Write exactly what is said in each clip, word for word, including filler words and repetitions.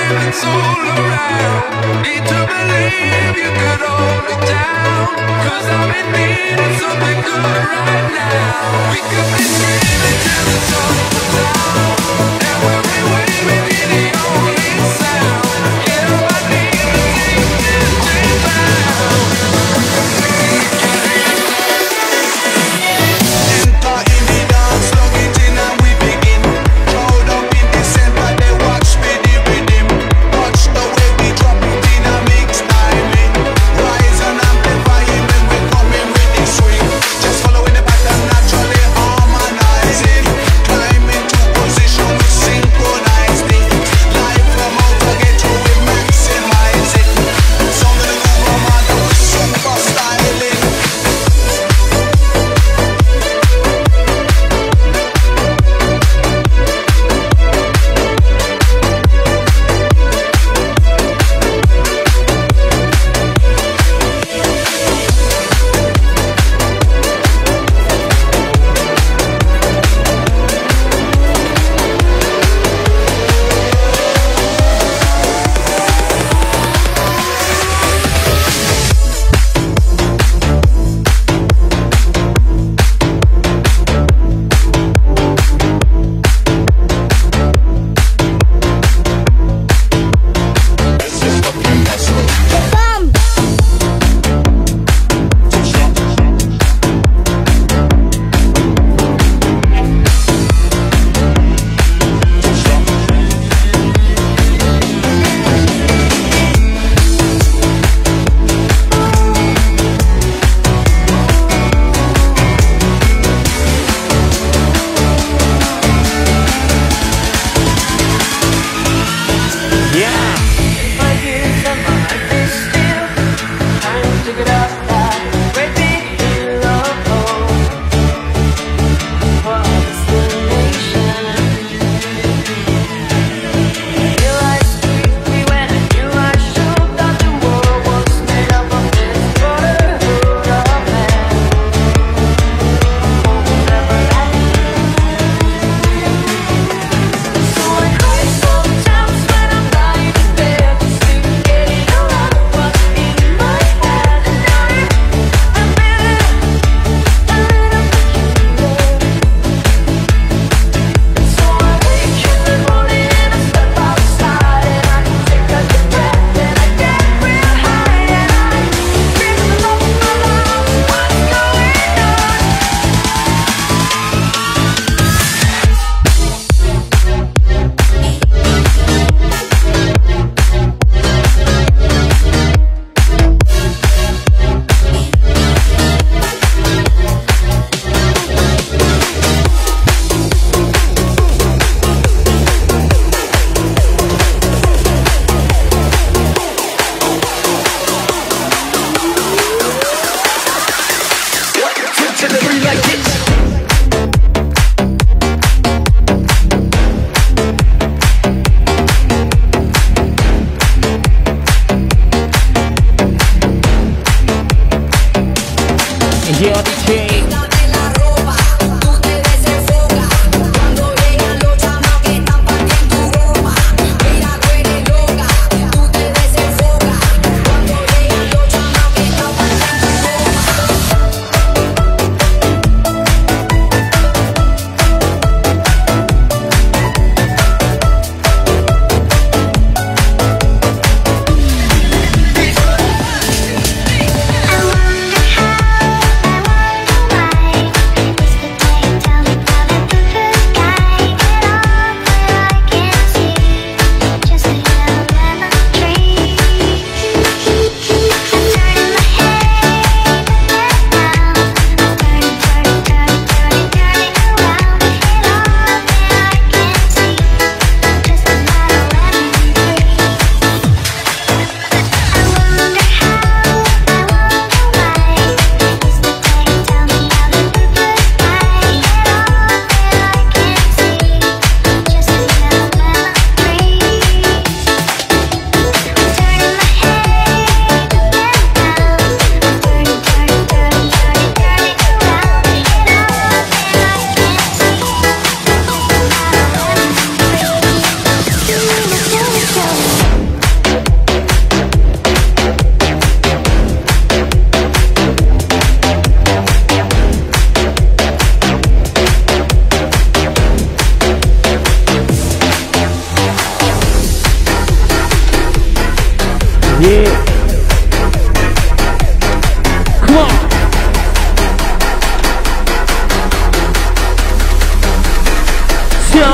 Just following the pattern naturally harmonizing.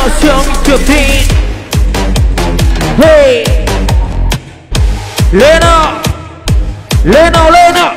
sống trực thi. Hey, lên nào, lên nào, lên nào.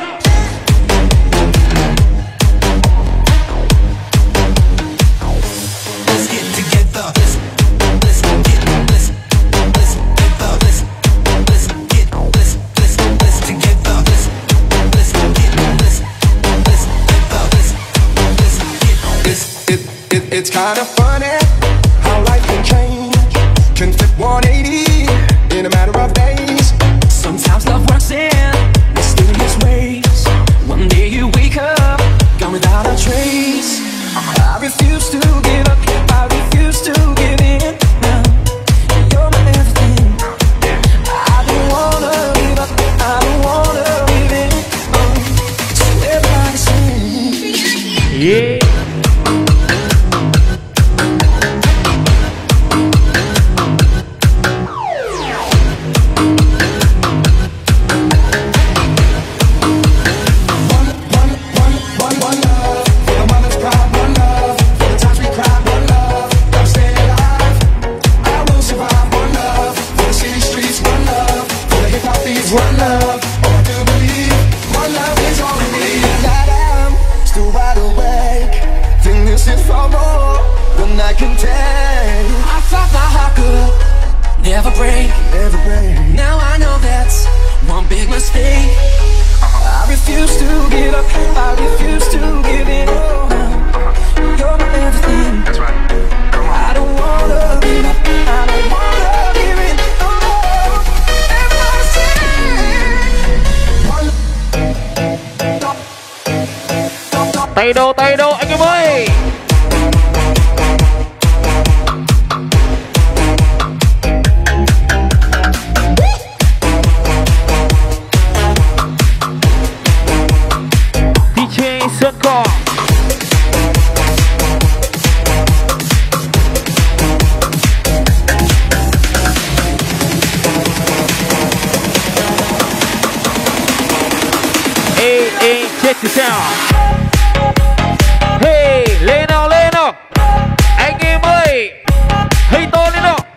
It's kind of funny how life can change, can flip one eighty in a matter of days. Sometimes love works in mysterious ways. One day you wake up, gone without a trace. I refuse to give up, I refuse to give in. Now you're my everything. I don't wanna give up, I don't wanna give in. Oh, so everybody sing. Yeah. One love, oh I do believe one love is all we need. And I'm still wide awake, think this is far more than I can take. I thought my heart could never break, never break. Now I know that's one big mistake. I refuse to give up, I refuse to give in. You're my everything. That's right. I don't wanna give up, I don't wanna give in. Tay đô, tay đô anh em ơi. đê gi Sơn Cỏ. Ê, ê, chết thì sao? Hey, lên nào, lên nào. Anh em ơi, hey to lên nào.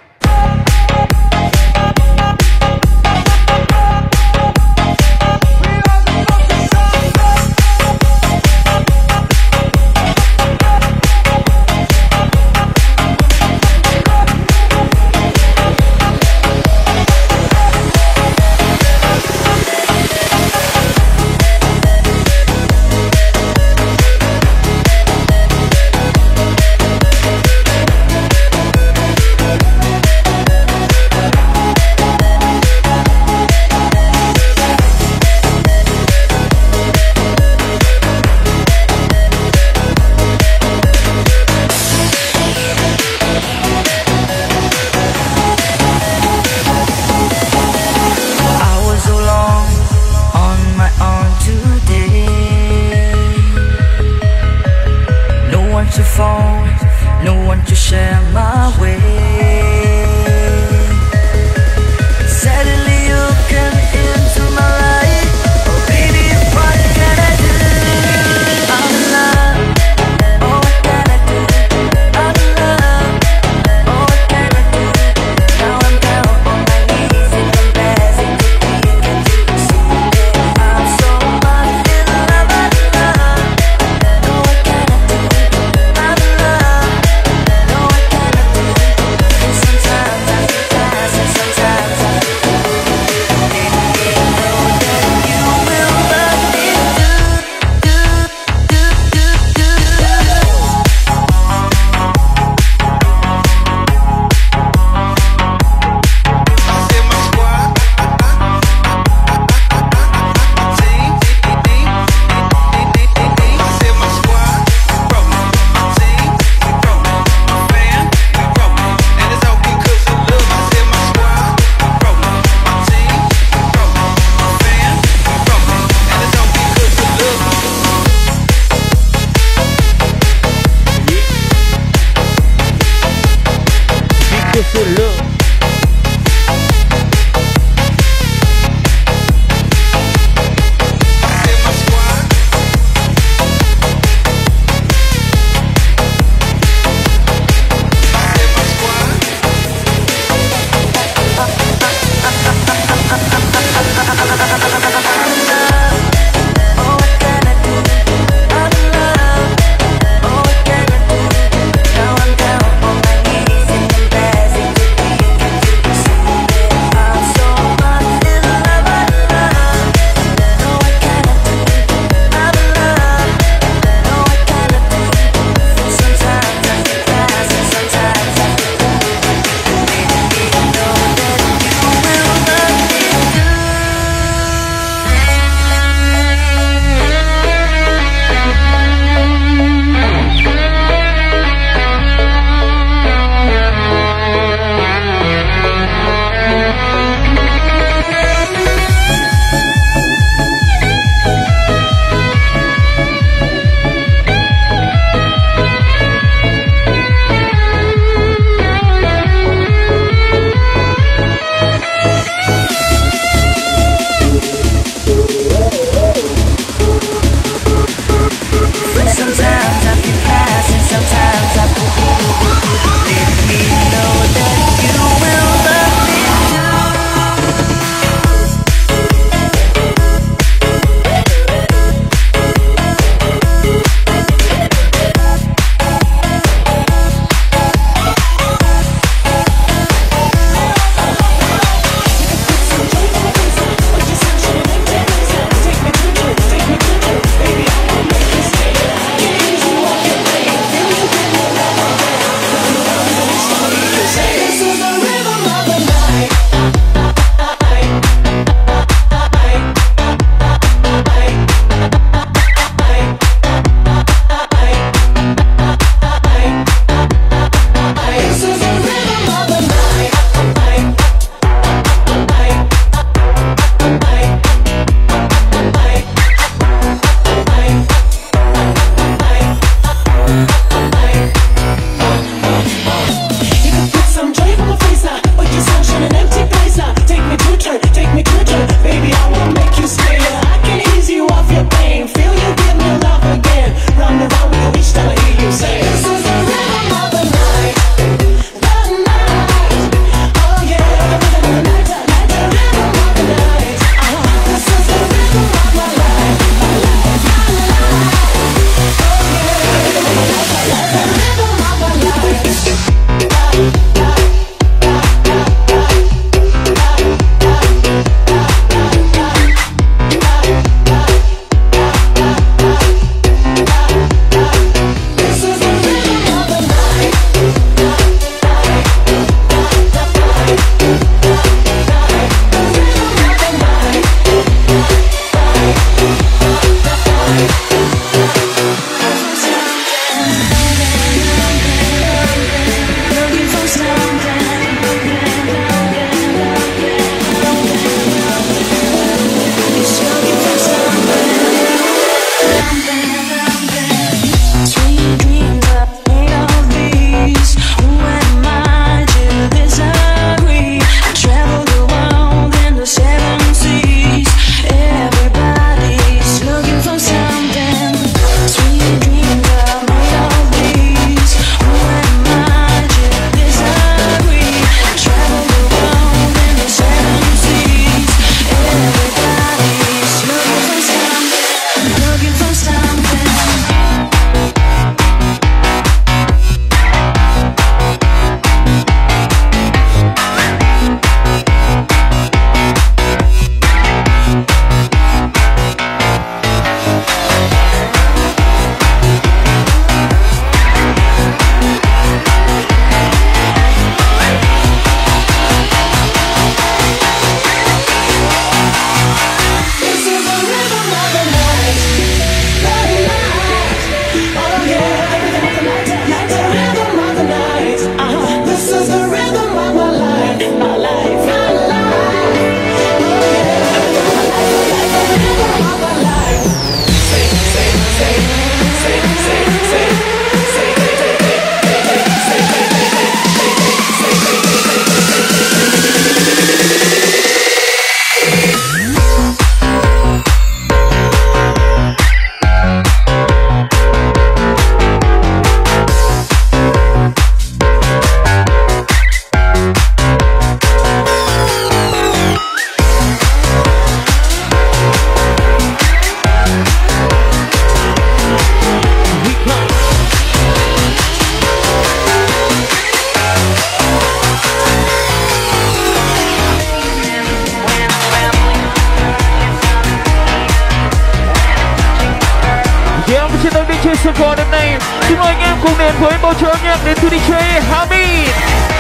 support đêm nay. Xin mời anh em cùng đến với bầu trời âm nhạc đến từ đi jay Hamid.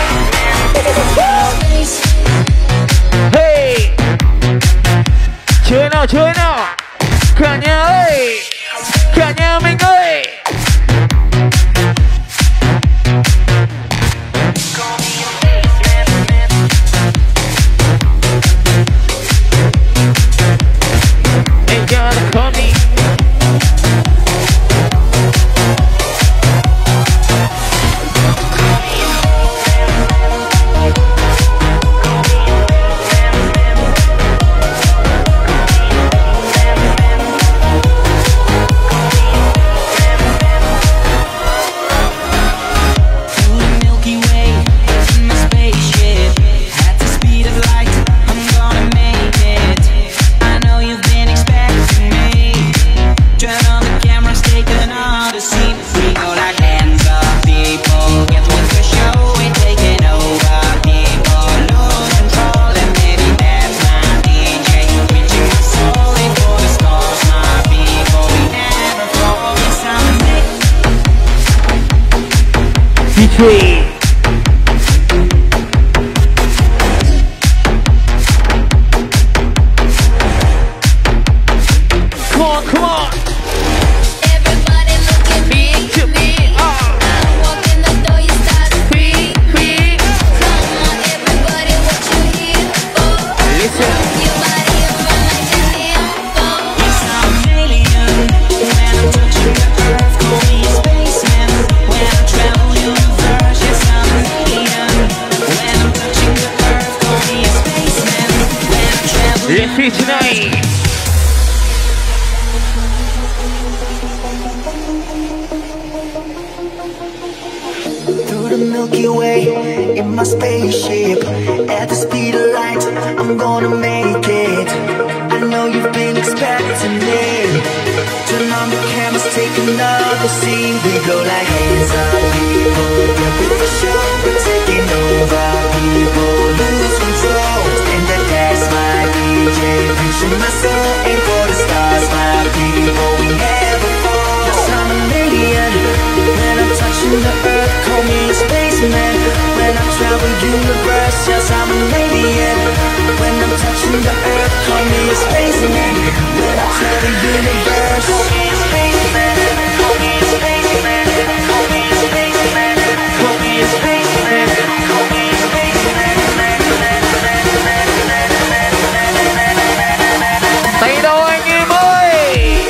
Hey, chơi nào chơi nào, cả nhà ơi, cả nhà mình ơi. Ain't gonna call me. Three. Come on, come on. Everybody look at me, to me. Ah. I walk in the door, you start to Free, free. come on, everybody, what you here for? Listen. Your body around like you're here for. Yes, I'm an alien. When I'm touching the earth, call me a spaceman. When I travel universe, yes, I'm an alien. When I'm touching the earth, call me a spaceman. When I travel Let's see tonight. Through the Milky Way in my spaceship, at the speed of light, I'm gonna make it. I know you've been expecting it. Turn on the cameras, take another scene. We go like hands up, people. Yeah, with the show, we're taking over. People lose control, and that that's my D J. Reaching my soul, aim for the stars, my people. We never fall. Yes, I'm an alien. When I'm touching the earth, call me a spaceman. When I travel universe, yes, I'm an alien. When I'm touching the earth, call me a spaceman. When I travel universe, call me a spaceman. Call me a spaceman. Call me a spaceman. Call me a spaceman. Call me a spaceman. Tay đâu anh em ơi.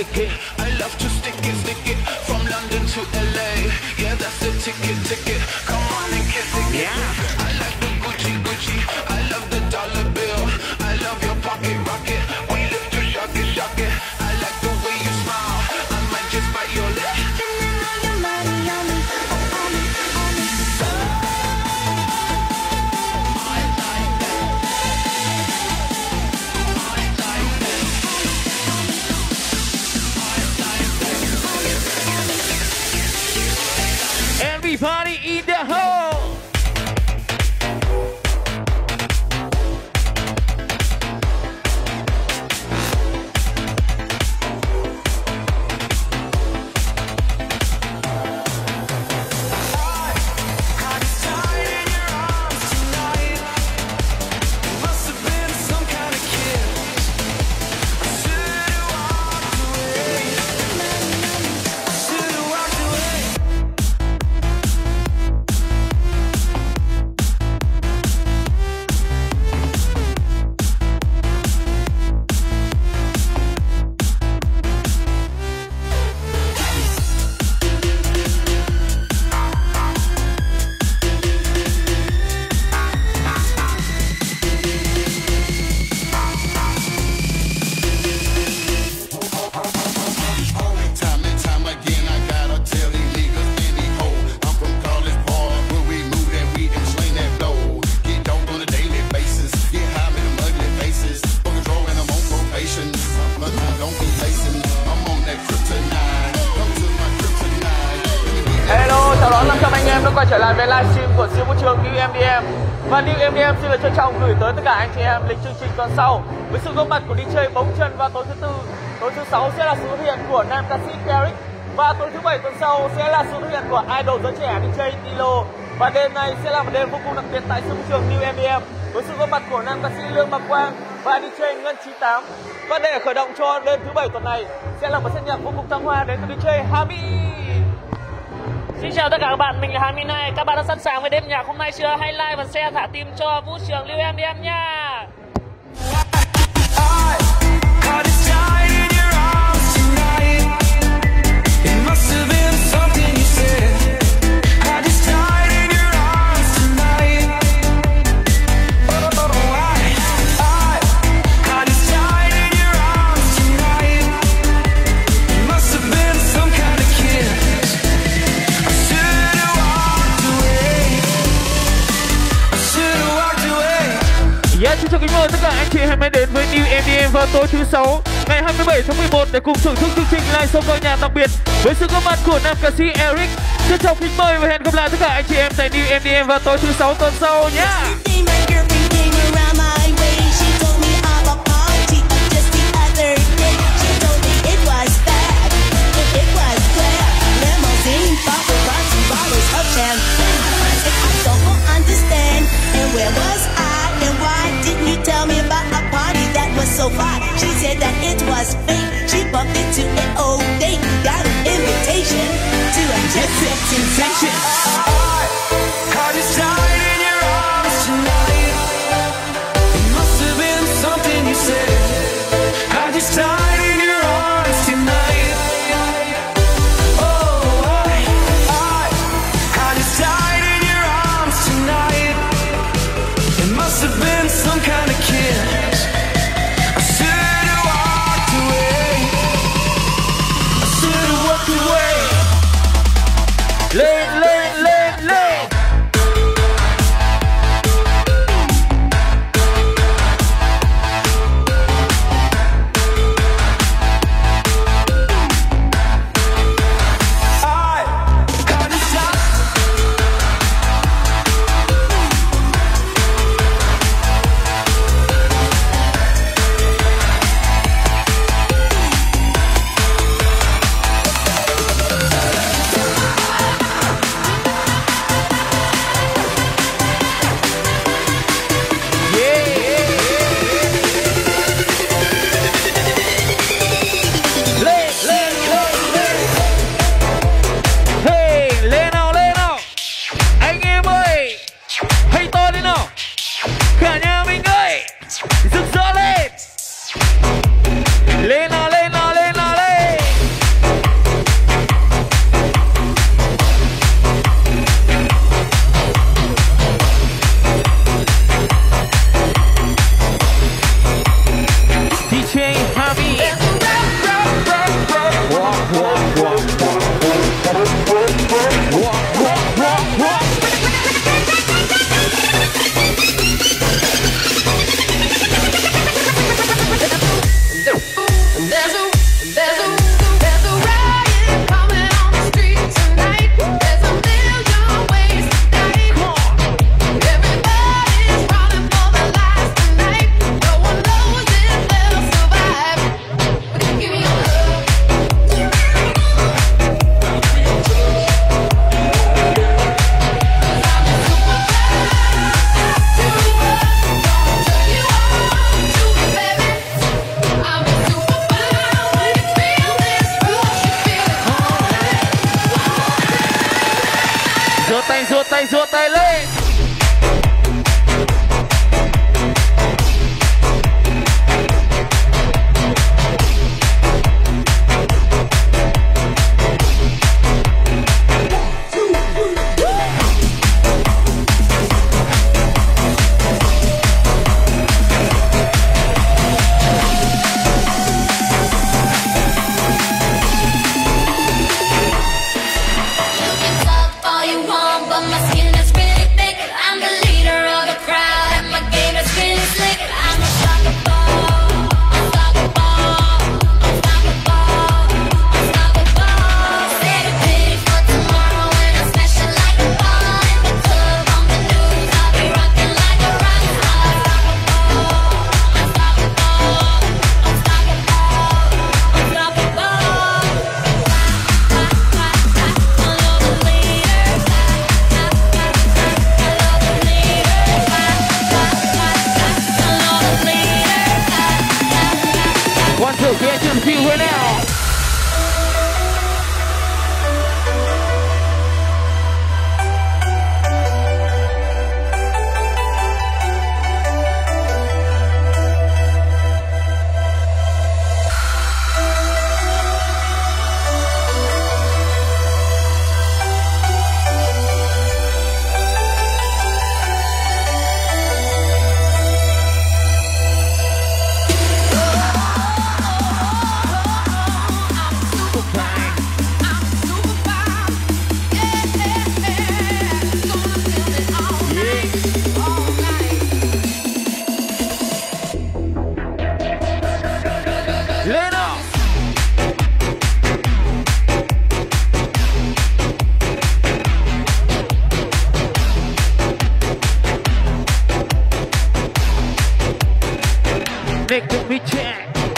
stick it. I love to stick it, stick it from London to L A. Yeah, that's the ticket, ticket. Come on and kiss it, kiss it. I like the Gucci, Gucci. I love the dollar bill. I love your pocket rocket. We live to shock it, shock it. I like the way you smile. I might just bite your lip. Spending all your money on me, on me, on me. Everybody in the hole. Quay trở lại với livestream của siêu vũ trường New em đê em. Và New em đê em xin được trân trọng gửi tới tất cả anh chị em lịch chương trình tuần sau với sự góp mặt của đi jay Bóng Chân vào tối thứ tư. Tối thứ sáu sẽ là sự xuất hiện của nam ca sĩ Carrick. Và tối thứ bảy tuần sau sẽ là sự xuất hiện của idol giới trẻ đi jay Tilo. Và đêm này sẽ là một đêm vô cùng đặc biệt tại siêu vũ trường New em đê em với sự góp mặt của nam ca sĩ Lương Bằng Quang và đi jay Ngân chín tám. Và để khởi động cho đêm thứ bảy tuần này sẽ là một set nhạc vô cùng thăng hoa đến từ đi jay Hami. Xin chào tất cả các bạn, mình là Hami này. Các bạn đã sẵn sàng với đêm nhạc hôm nay chưa? Hãy like và share thả tim cho vũ trường Lưu em đê em nha. Xin chào kính mời tất cả anh chị hãy đến với New em đê em vào tối thứ sáu ngày hai mươi bảy tháng mười một để cùng thưởng thức chương trình live show ca nhạc đặc biệt với sự góp mặt của nam ca sĩ Eric. Xin chào kính mời và hẹn gặp lại tất cả anh chị em tại New em đê em vào tối thứ sáu tuần sau nhé. So far, she said that it was fake. She bumped into an old date, got an invitation to a jet set sensation. I just died in your arms tonight. It must have been something you said. I just died in your arms tonight. Oh, I, I, I just died in your arms tonight. It must have been some kind of kiss. Lên lên lên tay giơ tay lên. Nick, let me check.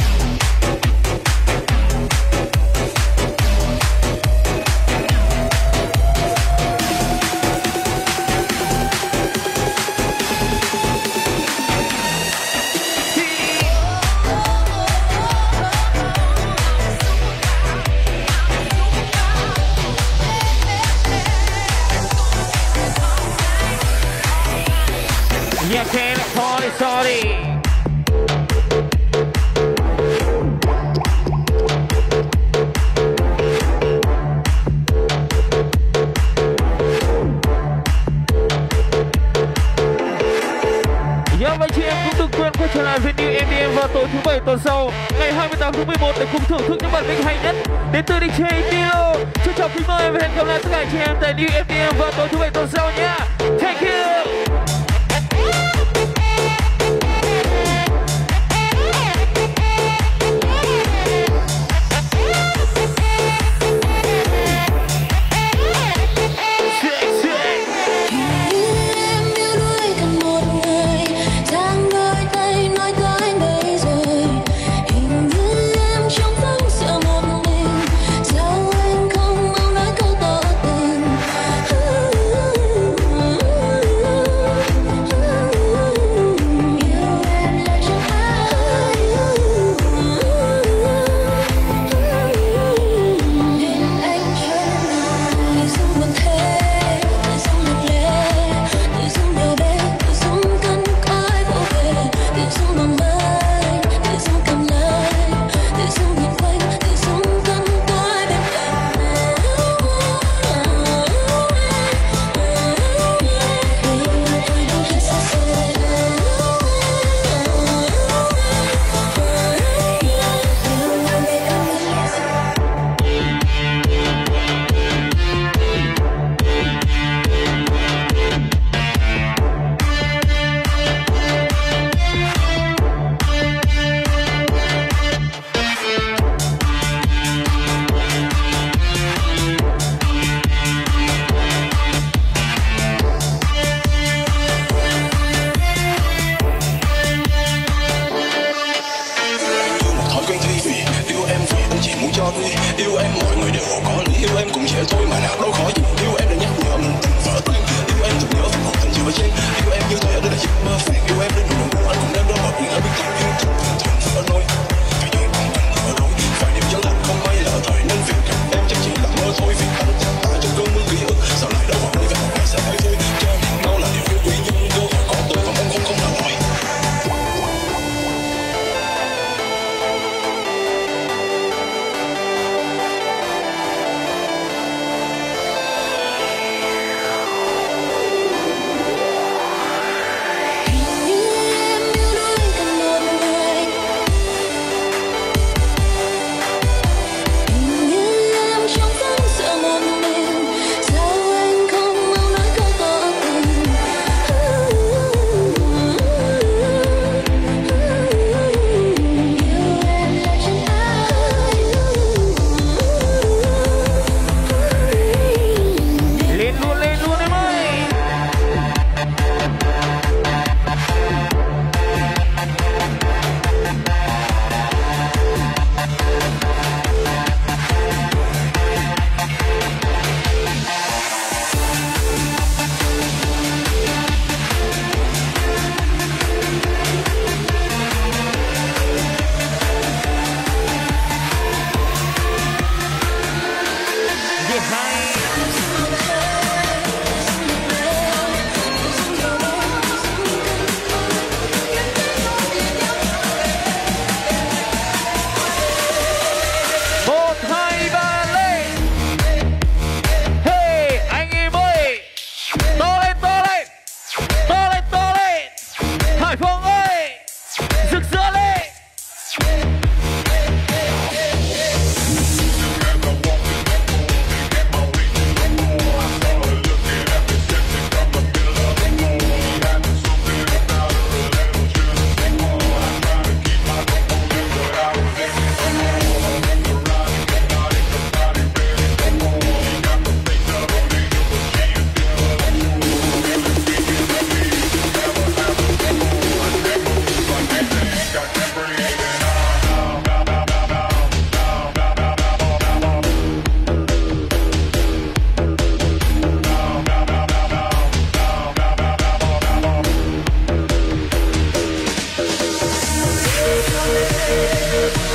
Yeah, can't party, sorry. Và chị em cũng đừng quên quay trở lại với New em đê em vào tối thứ bảy tuần sau ngày hai mươi tám tháng mười một để cùng thưởng thức những bản mix hay nhất đến từ đi jay Tilo. Trân trọng kính mời và hẹn gặp lại tất cả chị em tại New em đê em vào tối thứ bảy tuần sau nhé. Thank you. Yêu em mọi người đều có lý, yêu em cũng dễ thôi mà nào đâu khó gì. Yêu em để nhắc nhở mình từng vỡ tan, yêu em từng nhớ phần một tình chưa chen. Yêu em như thế đây là giấc mơ phản, yêu em đến nỗi buồn anh cũng đem đó hợp những ở bên cạnh yêu thương thường vỡ nỗi. Vì đời còn anh ở rồi, phải niềm nhớ lắm không may lỡ thời nên việc gặp em chắc chỉ là mơ thôi. Vì anh ta trong cơn mưa ký ức, sao lại đau vào đi về một ngày sẽ thấy thế.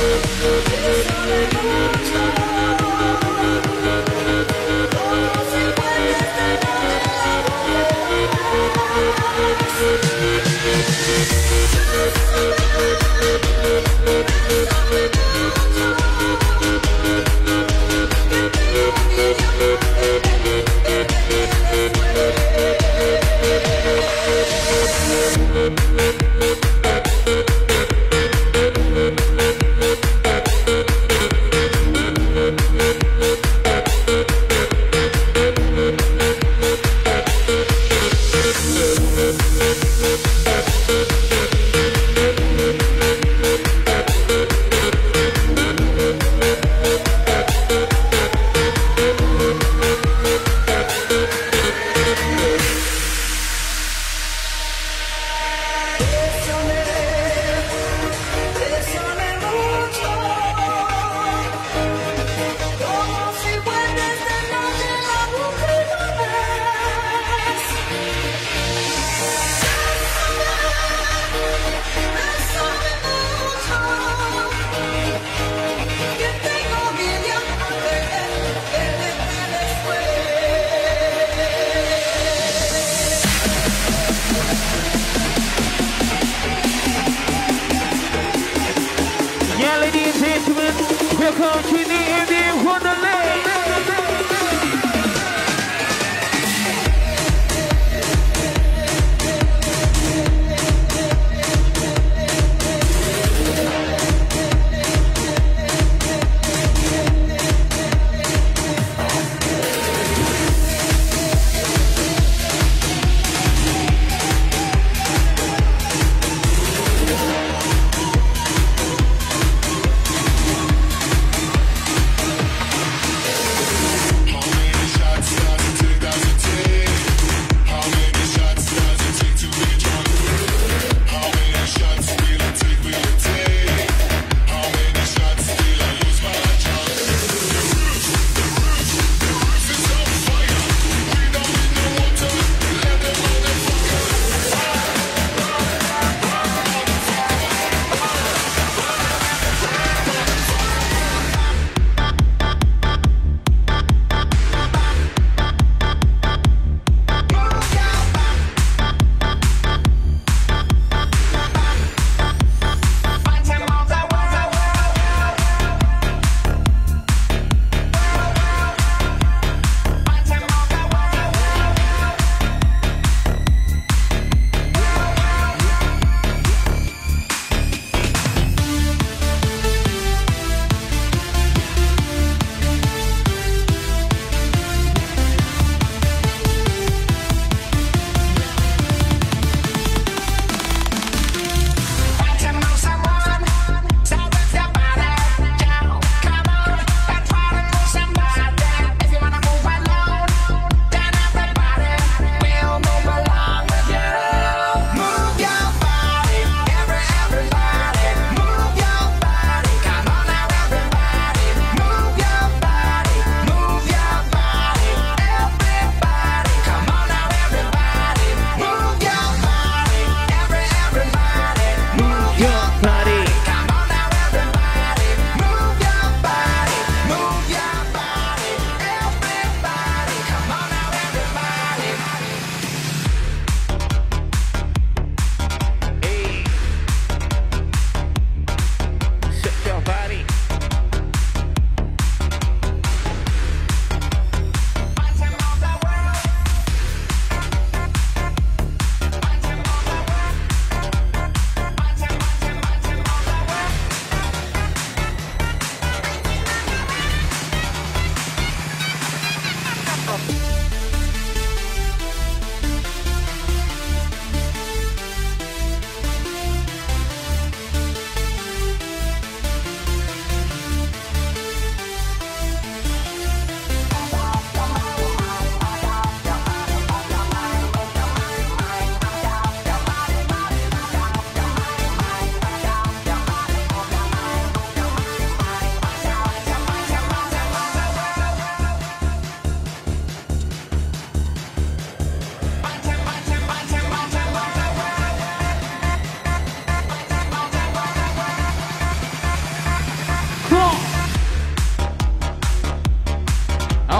Welcome to the Indian Wonderland.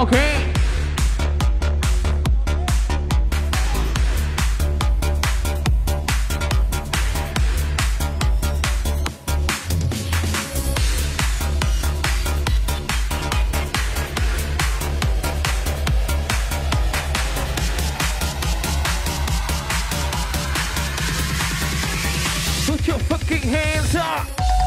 Okay. Put your fucking hands up.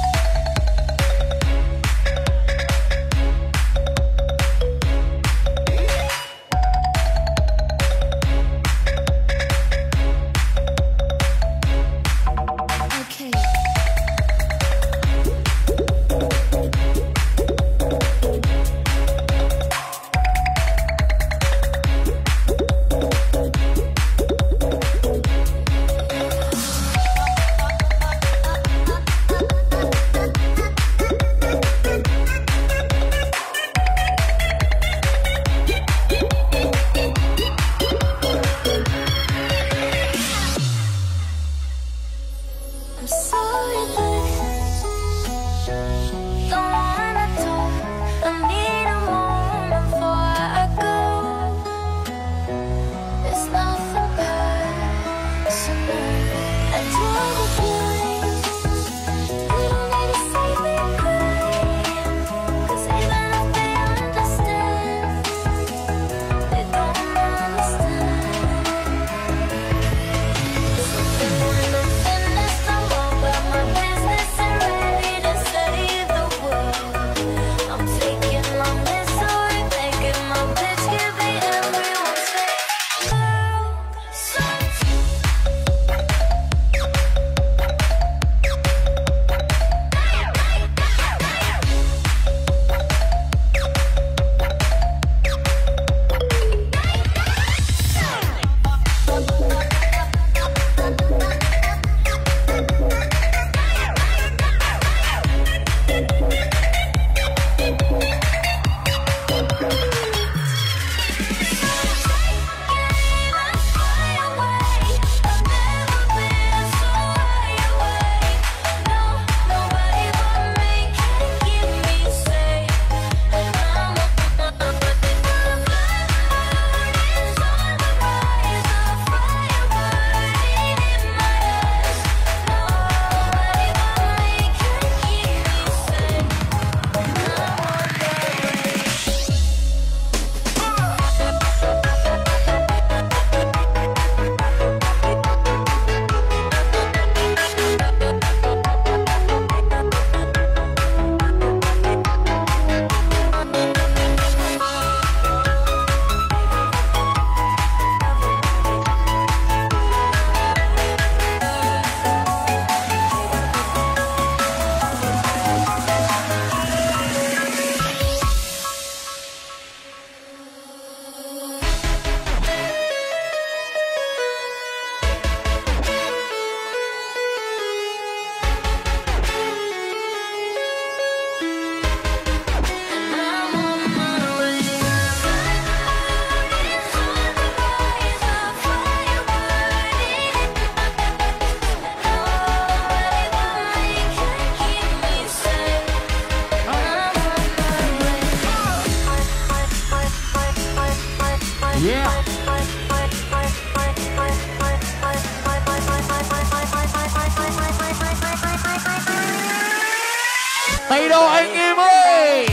Hay đâu anh em ơi.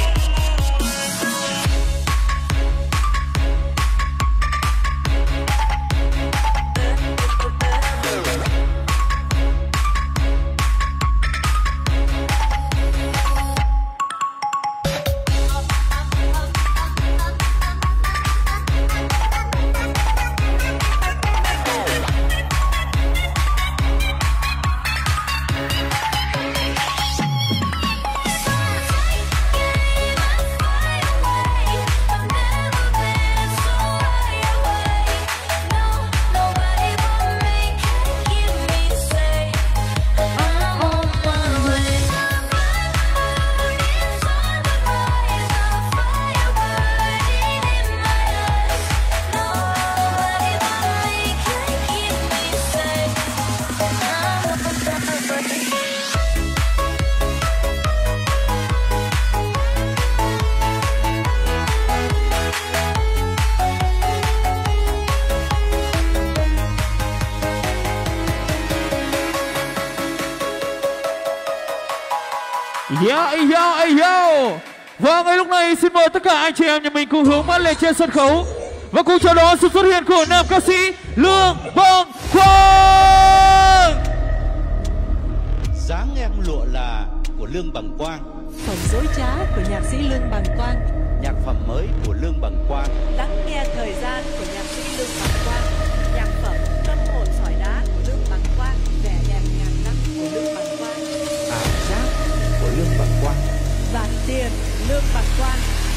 Yo, yo, yo. Và ngay lúc này xin mời tất cả anh chị em nhà mình cùng hướng mắt lên trên sân khấu và cùng chào đón sự xuất hiện của nam ca sĩ Lương Bằng Quang. Dáng em lụa là của Lương Bằng Quang. Phần dối trá của nhạc sĩ Lương Bằng Quang. Nhạc phẩm mới của Lương Bằng Quang. Lắng nghe thời gian của nhạc sĩ Lương Bằng Quang. Nhạc phẩm Tâm hồn sỏi đá của Lương Bằng Quang. Vẻ đẹp ngàn năm của Lương Bằng Quang. Ảo giác của Lương Bằng Quang. Bạc tiền Lương Bằng Quang.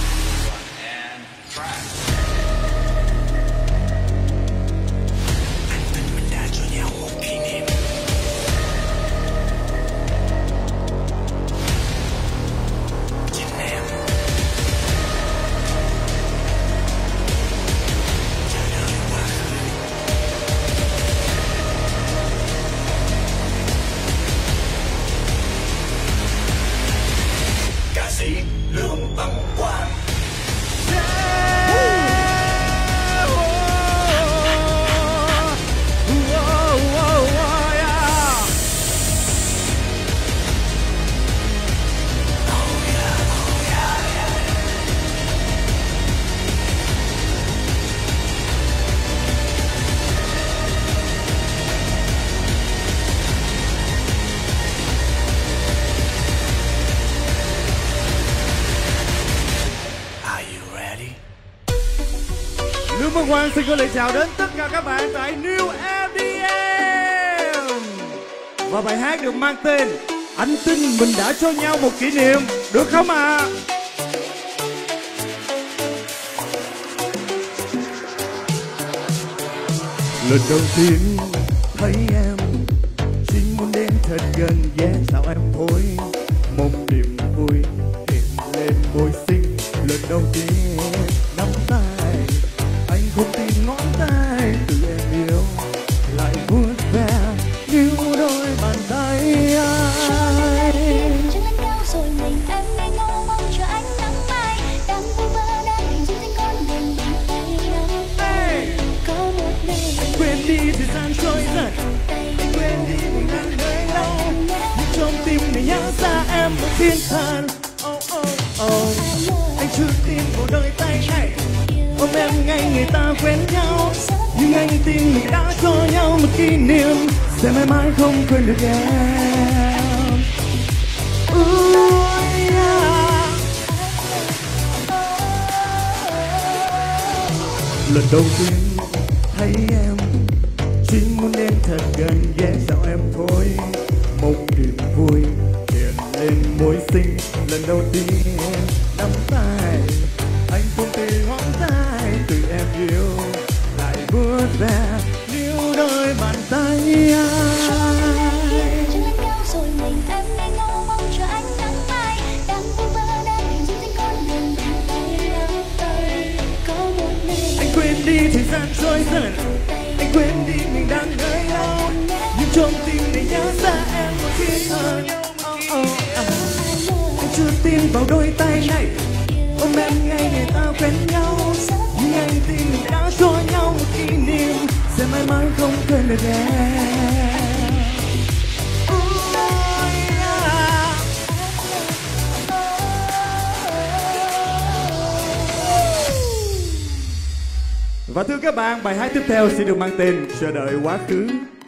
Mình đã cho nhau một kỷ niệm. Chính em. Chờ đợi quá khứ. Ca sĩ Lương Bằng Quang. Lương Bằng Quang xin gửi lời chào đến tất cả các bạn tại New em đê em. Và bài hát được mang tên Anh tin mình đã cho nhau một kỷ niệm, được không ạ? À? Lần đầu tiên thấy em, chỉ muốn đến thật gần, yeah, sao em thôi một niềm vui hiện lên môi xinh. Lần đầu tiên nắm tay, anh không tin ngón tay, từ em yêu lại vuốt ve như đôi bàn tay anh. Chân lên cao rồi mình em ngây ngô mong chờ ánh nắng mai, đang vui vơ đang hình dung trên con đường bàn tay. Có một ngày anh quên đi thời gian trôi dần, anh quên đi mình đang nơi lâu, nhưng trong tim này nhớ ra em một thiên thần. Oh oh oh, anh chưa tin vào đôi tay này, ôm em ngay người ta quen nhau, nhưng anh tin mình đã cho nhau một kỷ niệm, sẽ mãi mãi không quên được em. Ooh, yeah. Lần đầu tiên thấy em, chỉ muốn đến thật gần, yeah, sao em thôi một niềm vui hiện lên môi xinh. Lần đầu tiên nắm tay, anh không từ ngón tay, từ em yêu lại vuốt ve níu đôi bàn tay anh. chân lên cao rồi mình em ngây ngô mong chờ ánh nắng mai, đang vui vơ đang hình dung trên con đường bàn tay. Có một ngày Anh quên đi thời gian trôi dần, anh quên đi mình đang nơi lâu, nhưng trong tim này nhớ ra em một thiên thần. Oh, oh, ah. Anh chưa tin vào đôi tay này, ôm em ngay người ta quen nhau, nhưng anh tin mình đã cho nhau một kỷ niệm, sẽ mãi mãi không quên được em. Oh, yeah. Và thưa các bạn, bài hát tiếp theo sẽ được mang tên Chờ đợi quá khứ.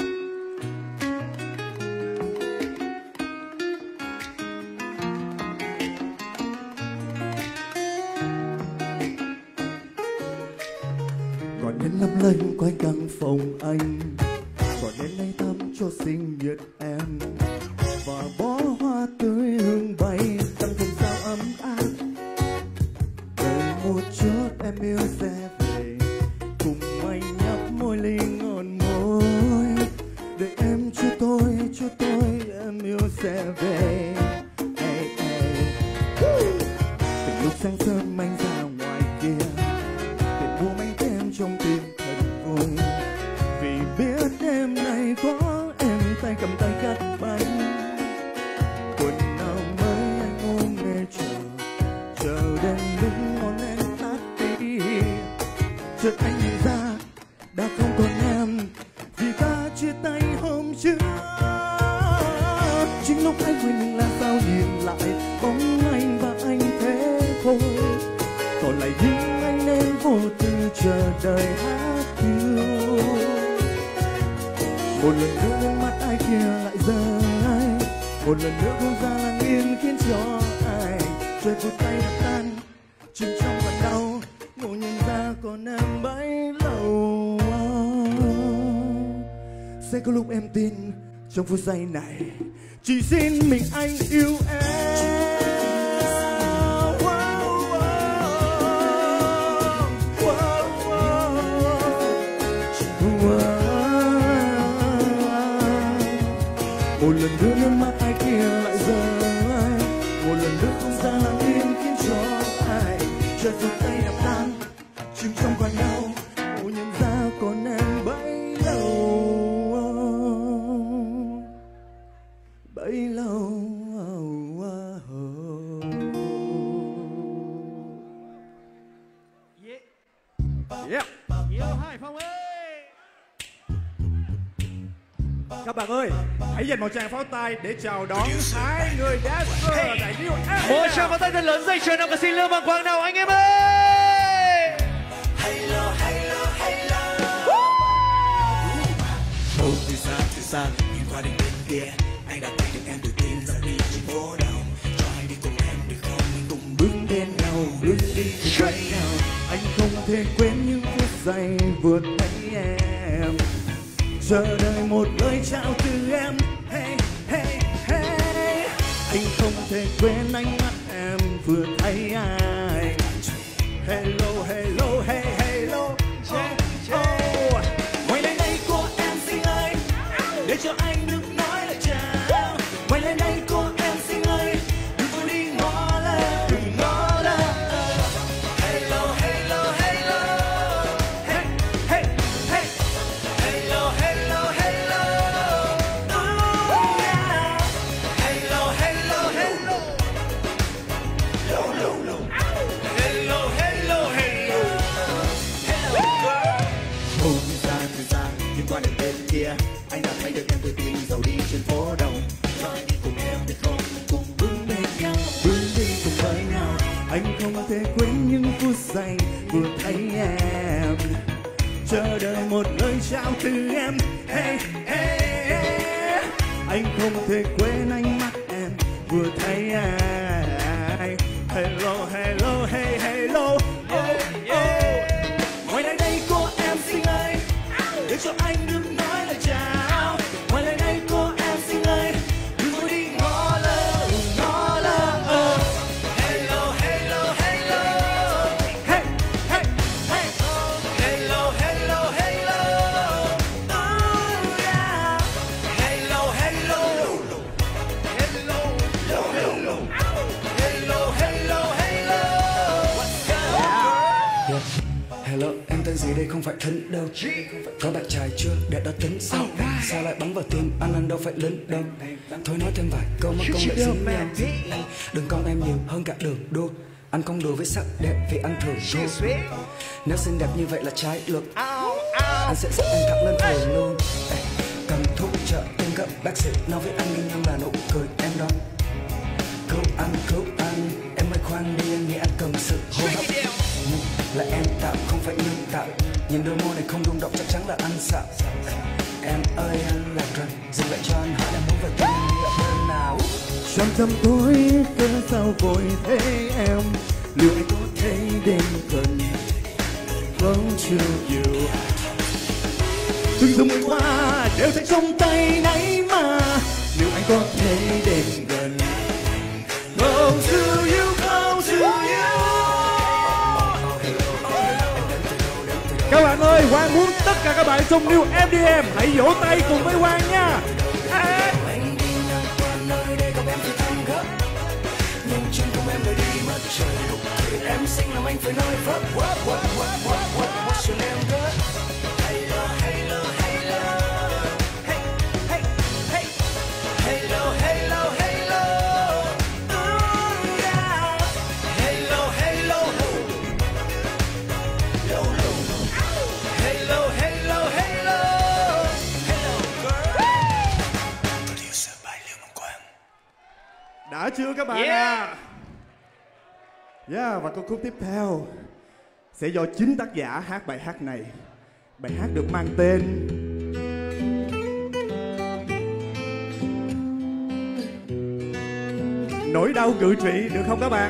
Còn đến lắm lần quanh căn phòng anh, còn đến lấy tâm cho sinh nhật em, và bó hoa tươi hương bay tăng thêm sao ấm áp. Đợi một chút em yêu sẽ về, cùng anh nhấp môi ly ngon môi, đợi em cho tôi cho tôi em yêu sẽ về. Hey, hey. Từ lúc sáng sớm anh ra ngoài kia, để buông anh tên trong tim thật vui, vì biết đêm nay có em tay cầm tay cắt bánh. Quần áo mới anh ôm để chờ, chờ đến lúc ngọn đèn tắt đi, chợt anh nhìn ra đã không còn em, vì ta chia tay hôm trước. Chính lúc anh quên nhưng là sao nhìn lại chờ đợi hát thiêu. Một lần nữa nước mắt ai kia lại rơi, một lần nữa không gian lặng yên khiến cho ai trời phút tay đập tan chìm trong vạt đau. Ngộ nhận ra còn em bấy lâu, sẽ có lúc em tin trong phút giây này chỉ xin mình anh yêu em. Một lần nữa nước mắt ai kia lại rơi, một lần nữa không gian lặng yên khiến cho ai trời phút tay đập tan chìm trong vạt đau. Ngộ nhận ra còn em bấy lâu, bấy lâu. Yeah. Nhiều Hải Phòng ơi. Các bạn ơi, hãy dành một tràng pháo tay để chào đón hai người dancer tại New Em. Một tràng pháo tay thật lớn dành cho nam ca sĩ Lương Bằng Quang nào anh em ơi. Hello, hello, hello. Một từ xa từ xa nhìn qua đỉnh bên kia, anh đã thấy được em tự tin dạo đi trên phố đông. Cho anh đi cùng em được không? Mình cùng bước bên nhau, bước đi cùng với nhau. Anh không thể quên những phút giây vừa thấy em, chờ đợi một lời chào từ em. Hey, hey, hey. Anh không thể quên ánh mắt em vừa thấy ai. Hello, hello, hey, hello. Oh. Quay lại đây cô em xinh ơi, để cho anh được nói lời chào. Quay lại đây cô em xinh ơi, đừng có đi ngó lơ, đừng ngó lơ. Hello, hello, hello. Hey, hey, hey. Hello, hello, hello. Ooh, yeah. Hello, hello, hello. Low, low, low. Hello, hello, hello. Hello, girl. Một từ xa từ xa nhìn qua đỉnh bên kia, anh đã thấy được em tự tin dạo đi trên phố đông. Cho anh đi cùng em được không? Cùng bước bên nhau, Bước đi cùng với nhau. Anh không thể quên những phút giây vừa thấy em, chờ đợi một lời chào từ em. Hey, hey, hey. Anh không thể quên ánh mắt em vừa thấy ai. Hello, hello, hey, hello. Oh, oh. quay lại đây cô em xinh ơi, để cho anh được nói lời chào. Quay lại đây cô em xinh ơi, đừng có đi ngó lơ, ngó lơ. Hello, hello, hello. Hey, hey, Hey. Hello, hello, hello. Ooh, yeah. Hello, hello. Hello, hello, hello. Hello, hello, hello. What's up, girl? Hello, em tên gì đây không phải thân đâu. Có bạn trai chưa để đó tính sau. Sao lại bắn vào tim anh anh đâu phải lính đâu. Thôi nói thêm vài câu mà công lại dính nhau. Đừng con em nhiều hơn cả đường đua. Anh không đùa với sắc đẹp vì anh thường thua. Nếu xinh đẹp như vậy là trái luật, anh sẽ dẫn em thẳng lên phường luôn. Ê, cầm thuốc trợ tim các bác sĩ nói với anh nhưng là nụ cười em đó. Cứu anh, cứu anh, em ơi khoan đi anh nghĩ anh cần sự hô hấp. Là em tạo không phải nhân tạo, nhìn đôi môi này không rung động chắc chắn là anh xạo. Em ơi anh lạc rồi, dừng lại cho anh hỏi em muốn về tim anh đi ở bên nào. Trong thầm tối cớ sao vội thế em, liệu anh có thể đến gần không chiều nhiều. Từng dòng ngày qua đều thấy trong tay nãy mà, liệu anh có thể đến gần không to you, không to you. Các bạn ơi, Hoàng muốn tất cả các bạn trong New em đê em hãy vỗ tay cùng với Hoàng nha. À. Em xinh làm anh phải nói what what what what what what what's your name girl? Hello, hello, hello. Hey, hey, hey. Hello, hello, hello. Ooh, yeah. Hello, hello. Hello, hello, hello, hello. Hello, girl. Producer bài Lương Bằng Quang. Đã chưa các bạn Yeah. à? Yeah, và câu khúc tiếp theo sẽ do chính tác giả hát bài hát này. Bài hát được mang tên Nỗi đau cự trị, được không các bạn?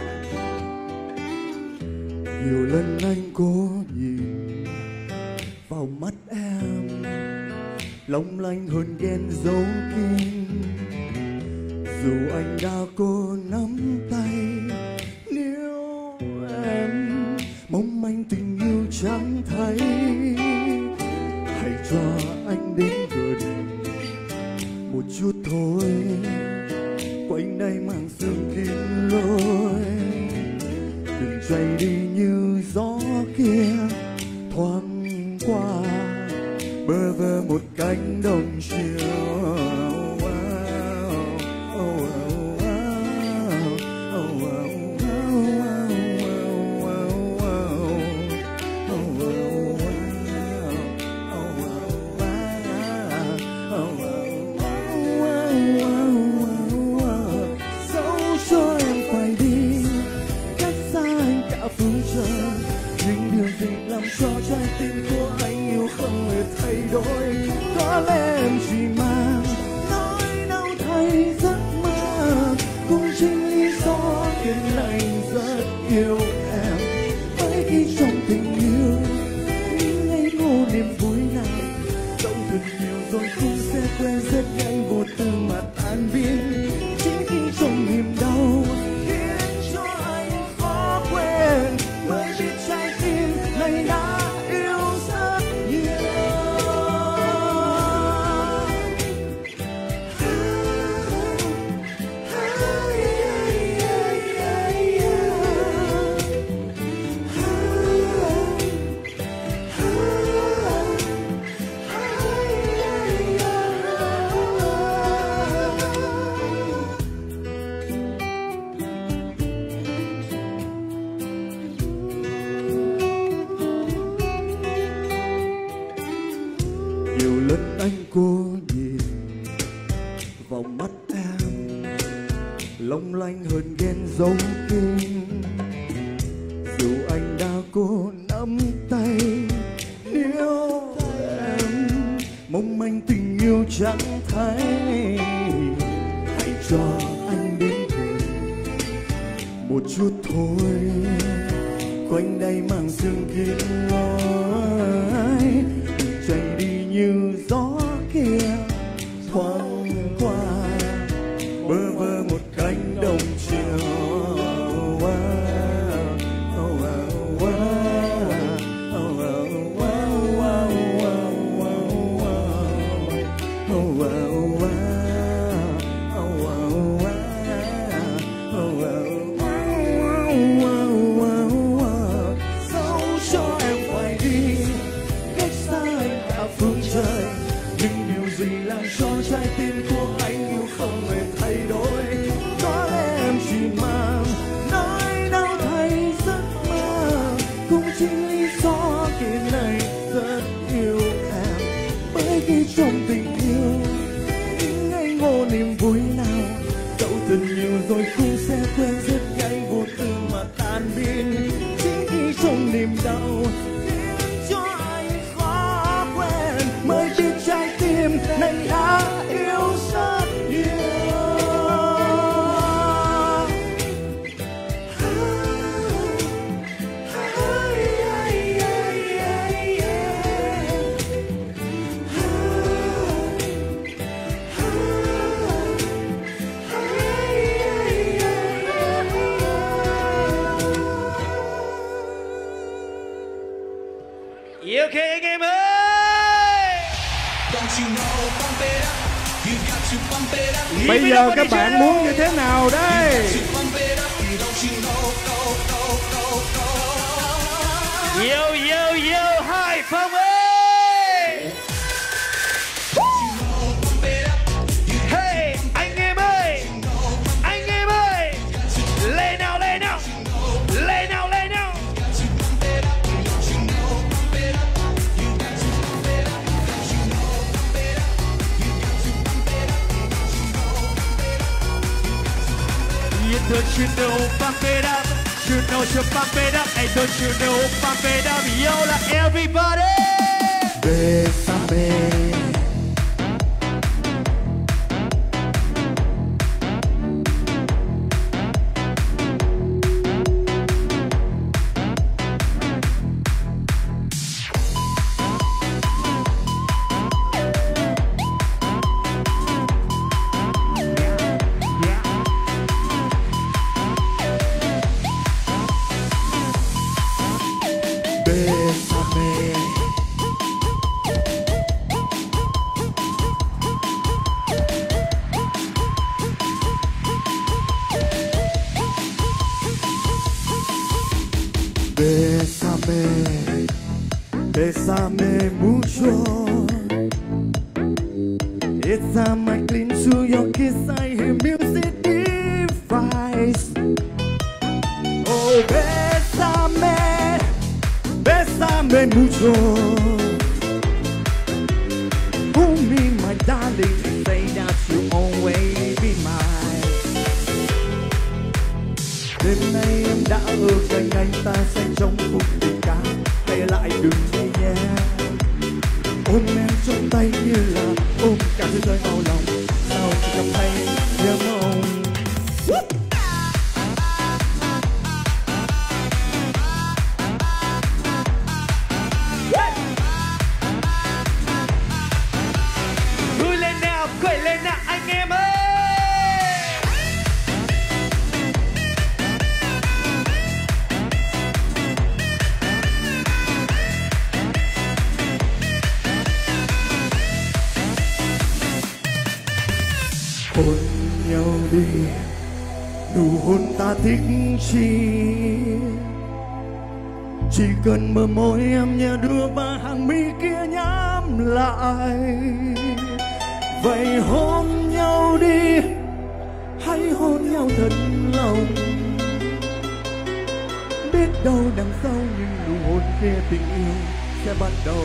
Nhiều lần anh cố nhìn vào mắt em, long lanh hơn ghen dấu kín. Dù anh đã cố nắm tay, nếu em mong manh tình yêu chẳng thấy, hãy cho anh đến gần một chút thôi. Quanh đây mang sương kín lối, đừng chạy đi như gió kia thoáng qua bơ vơ một cánh đồng chiều. Cho trái tim của anh yêu không hề thay đổi. Có lẽ em chỉ mang nỗi đau thay giấc mơ, cũng chính lý do khiến anh rất yêu em. Bởi khi trong tình yêu những ngày ngô niềm vui này dẫu thật nhiều rồi cũng sẽ quên rất nhanh, vô tư mà tan biến. Chính khi trong niềm đau khiến cho anh khó quên, mới biết trái tim này đã cô nhìn vào mắt em, long lanh hơn ghen dấu kín. Dù anh đã cố nắm tay, nếu em mong manh tình yêu chẳng thấy, hãy cho anh đến gần một chút thôi. Quanh đây mang sương kín lối, đừng chạy đi như gió kia thoáng qua bơ vơ một cánh đồng chiều. Cho trái tim của anh yêu không hề thay đổi. Có lẽ em chỉ mang nỗi đau thay giấc mơ, cũng chính lý do khiến anh rất yêu em. Bởi vì trong tình yêu những ngày ngô niềm vui nào dẫu thật nhiều rồi cũng sẽ quên rất nhanh, vô tư mà tan biến. Chính khi trong niềm đau khiến cho anh khó quên, mới biết trái tim này đã yêu rất nhiều. Ok anh em ơi. Bây giờ các bạn muốn như thế nào đây? Yo yo yo Hải Phòng ơi. Hey anh em ơi, anh em ơi, lên nào lên nào, lên nào lên nào. Don't you know, bump it up. you know to pump it up? Hey, don't you know pump it up? Yo, like everybody. Bésame. Bésame, bésame mucho. It's time I cling to your kiss, I hear music device. Oh, bésame, bésame mucho. Hold me, my darling, and say that you'll always be mine. Đêm nay em đã ở cạnh anh, ta sẽ trong phút tình ca. Hay lại đừng đi nhé. Ôm em trong tay như là ôm cả thế giới vào lòng. Sao chỉ cảm thấy nhớ mong. Vui lên nào, cười lên nào anh em ơi. Hôn nhau đi, nụ hôn ta thích chi. Chỉ cần mơ môi em nhẹ đưa và hàng mi kia nhắm lại. Vậy hôn nhau đi, hãy hôn nhau thật lòng. Biết đâu đằng sau những nụ hôn kia tình yêu sẽ bắt đầu.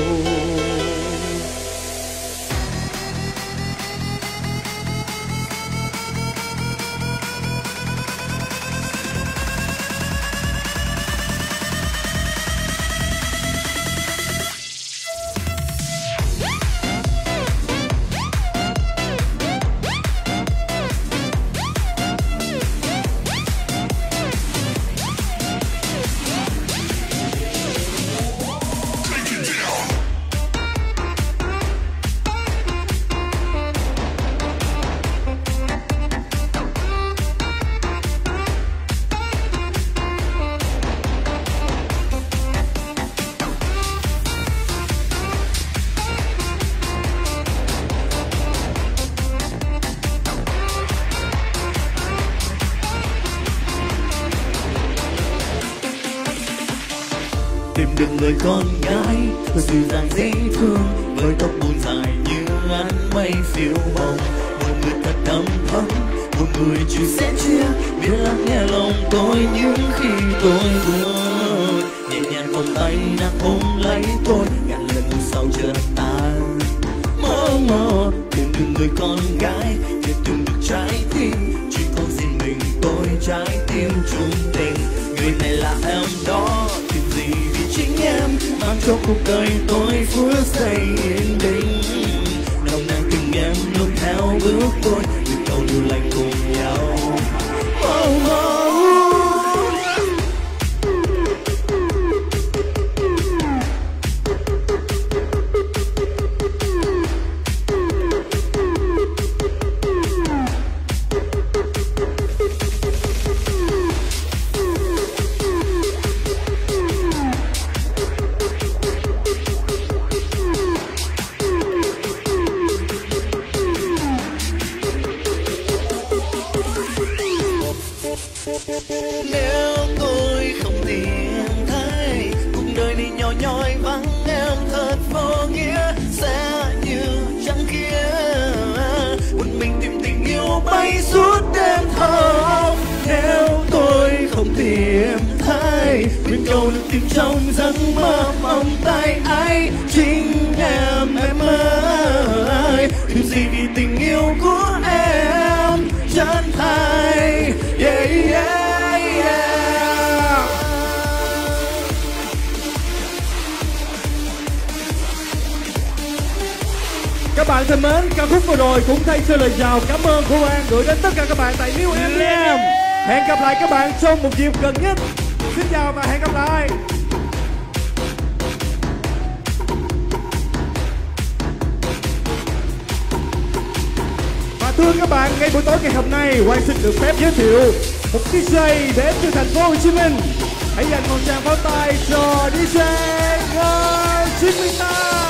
Tìm được người con gái thật dịu dàng dễ thương, với tóc buồn dài như áng mây phiêu hồng. Một người thật đắm thắm, một người chỉ sẽ chia, biết lắng nghe lòng tôi những khi tôi buồn. Nhẹ nhàng vòng tay đang ôm lấy tôi, ngàn lần sau chợt tan. Mơ mơ tìm được người con gái, để tìm được trái tim, chỉ có riêng mình tôi trái tim chung tình. Người này là em đó, tìm gì vì chính em mang cho cuộc đời tôi phút giây yên bình. Lòng nàng từng em lúc theo bước tôi, những câu lưu lành cùng nhau. Oh, oh. Nếu tôi không tìm thấy, cuộc đời này nhỏ nhoi vắng em thật vô nghĩa, sẽ như trăng kia một mình tìm tình yêu bay suốt đêm thâu. Nếu tôi không tìm thấy nguyên cầu được tìm trong giấc mơ vòng tay ấy, chính em em ơi, tìm gì vì tình yêu của em chân thành. Yeah, yeah, yeah. bạn thân mến, ca khúc vừa rồi cũng thay cho lời chào cảm ơn của An gửi đến tất cả các bạn tại New em đê em. Hẹn gặp lại các bạn trong một dịp gần nhất. Xin chào và hẹn gặp lại. Và thưa các bạn, ngay buổi tối ngày hôm nay, Quang xin được phép giới thiệu một đê gi đến từ thành phố Hồ Chí Minh. Hãy dành một tràng pháo tay cho đê gi Ngân chín mươi tám.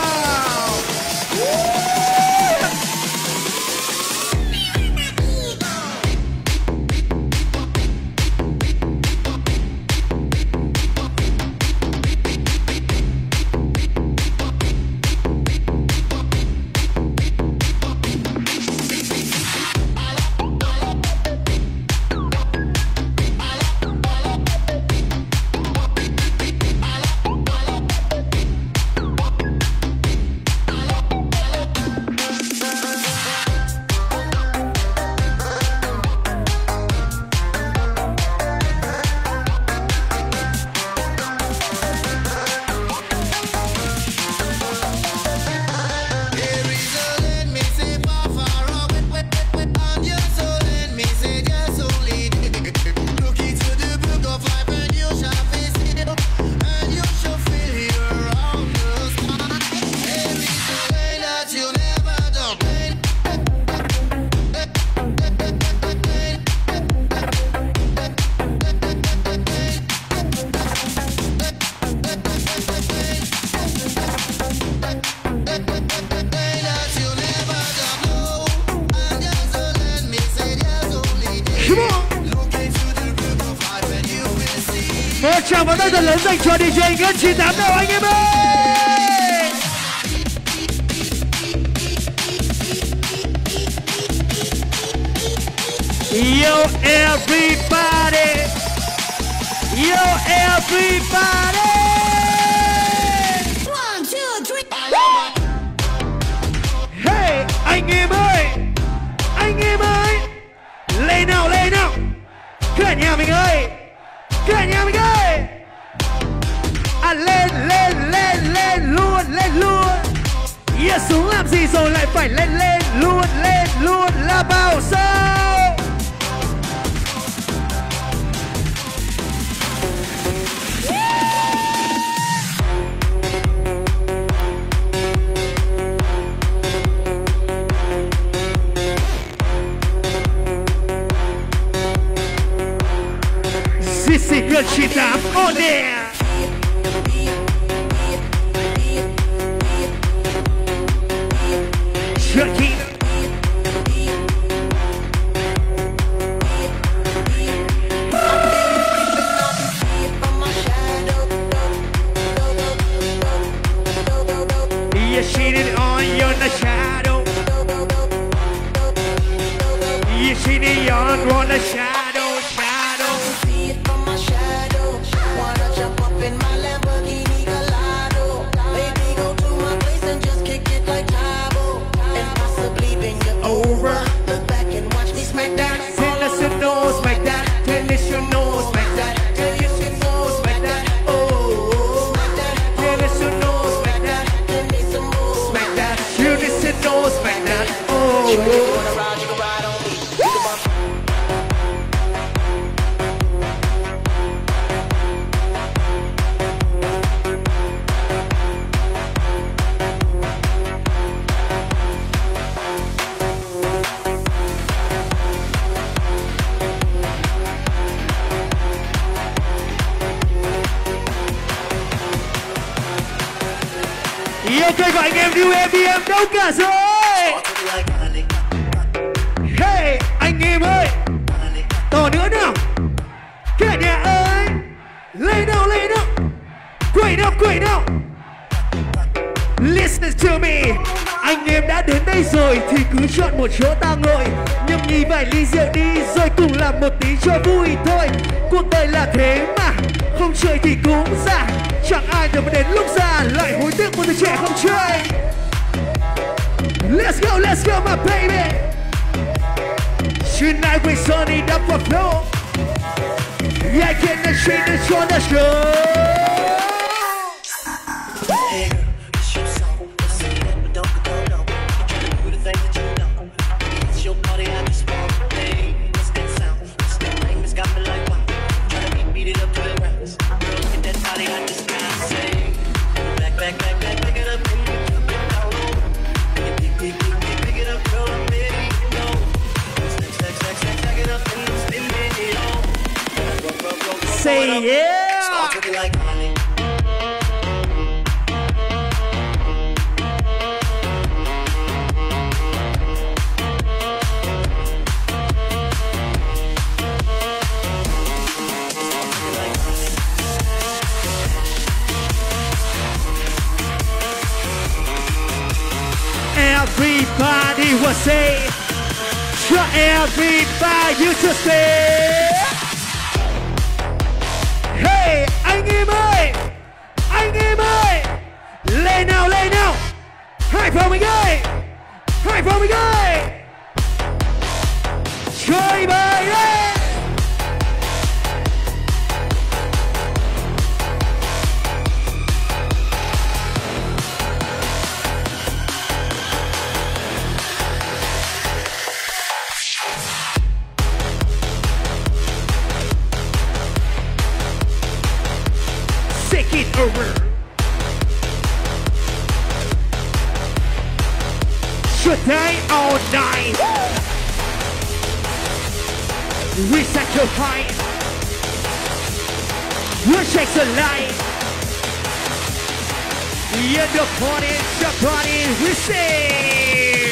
Một tràng pháo tay thật lớn dành cho đê gi Ngân chín tám nào anh em ơi. Yo everybody, yo everybody. One, two, three. Hey anh em ơi, anh em ơi, lên nào lên nào, cả nhà mình ơi. Cả nhà mình ơi, à lên lên lên lên luôn lên luôn. Yeah, xuống làm gì rồi lại phải lên lên luôn lên luôn là bao sao? This is good shit up on there. Chucky. You cheated on your shadow. You cheated on on the shadow, shadow. In my Lamborghini Gallardo, baby, go to my place and just kick it like Tybo, and possibly bend you over. Look back and watch me smack that. Tell us your nose like that. Tell us your nose like that. Tell us your nose like that. Oh, tell us your nose like that. Tell me some more like that. Tell us your nose like that. Oh, you wanna ride, you can ride on me. Ok, gọi anh em New em đê em đâu cả rồi. Hey anh em ơi, to nữa nào. Cả nhà ơi, lên nào lên nào, quẩy nào quẩy nào. Listen to me. Anh em đã đến đây rồi thì cứ chọn một chỗ ta ngồi, nhâm nhi vài ly rượu đi rồi cùng làm một tí cho vui thôi. Cuộc đời là thế mà, không chơi thì cũng già. Chẳng ai được đến lúc già lại hối tiếc một đứa trẻ không chơi. Let's go, let's go my baby. Tonight we're sunny up for flow. Yeah, get the shit that's on the show. Hey girl, it's your song. Let's sing it, but don't go low. say yeah. Start looking like money. Everybody will say, sure, everybody you to say. Hey, anh em ơi, anh em ơi, lên nào, lên nào, hai phòng mình ơi, hai phòng mình ơi, chơi bài lên. Take it over. Today all night we sacrifice. We shake the light. We end the party, the party we sing.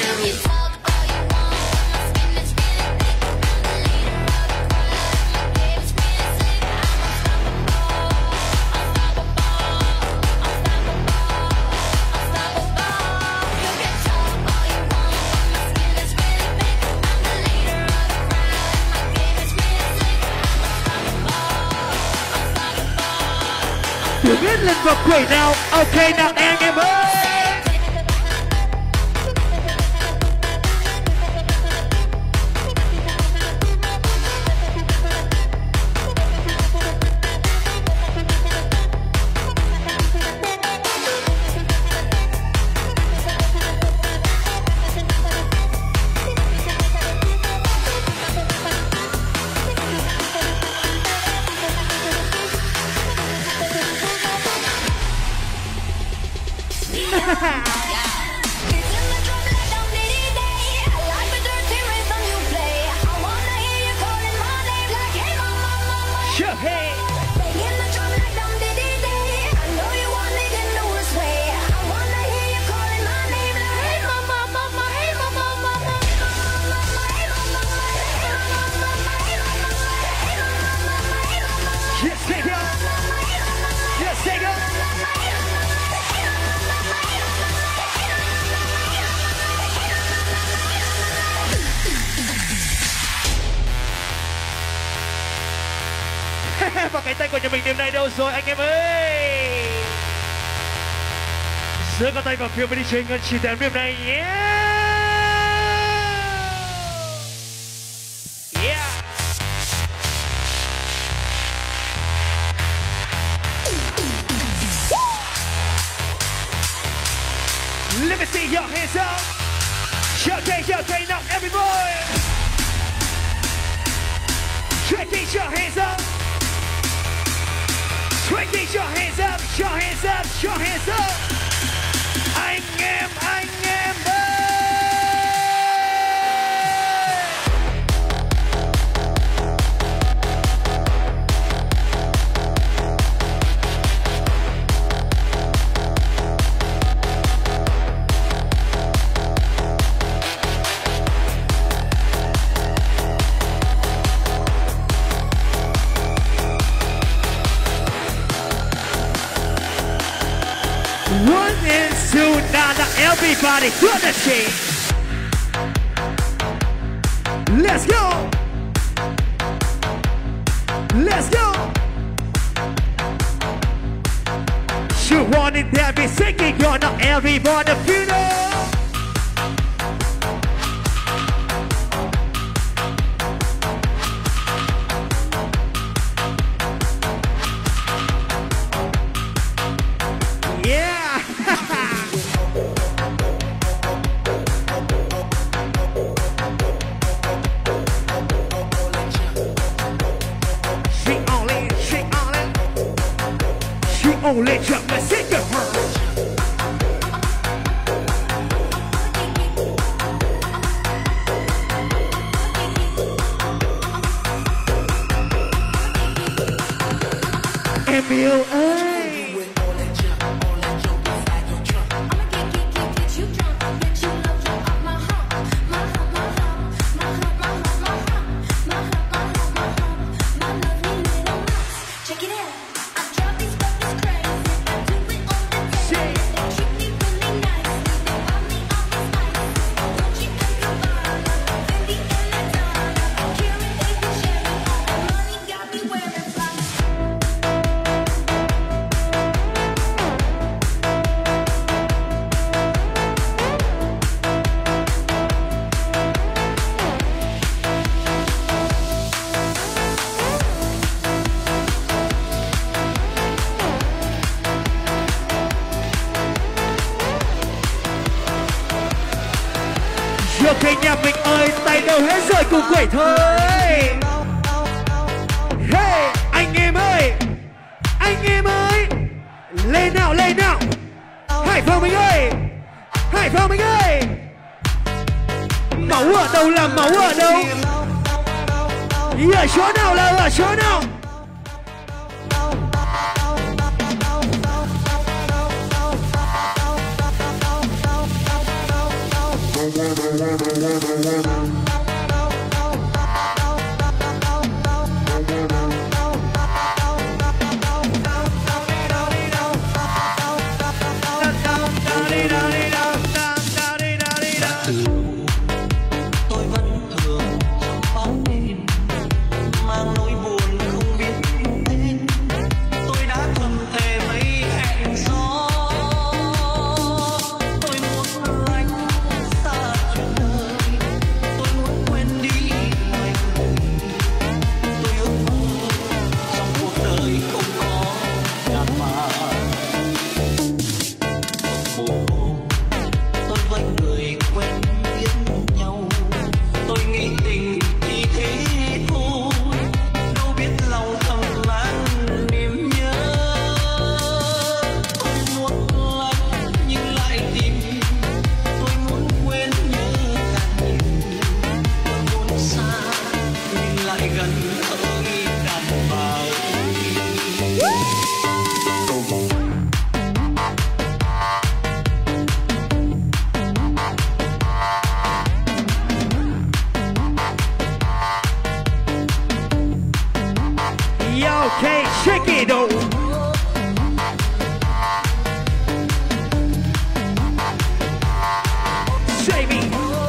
Đừng biết lên vào quẩy nào. Ok nào anh em ơi. Và cái tay của nhà mình đêm nay đâu rồi anh em ơi? Giơ con tay vào phía bên đi chơi ngân chỉ đếm đêm nay nhé. Yeah. Let me see your hands up. Shout out, shout out now, everybody. Take your hands up. Raise your hands up, your hands up, your hands up. Anh em, anh em ơi. One and two, now, now everybody do the shit. Let's go. Let's go. You want it there, be singing, you're not everybody feel it. Only jump and sing the verse. em yêu ơi. Ok nhà mình ơi, tay đâu hết rồi cùng quẩy thôi. Hey, anh em ơi, anh em ơi, lên nào lên nào. Hải Phòng mình ơi, Hải Phòng mình ơi. Máu ở đâu là máu ở đâu? Ở chỗ nào là ở chỗ nào? Okay, check it out. Say me.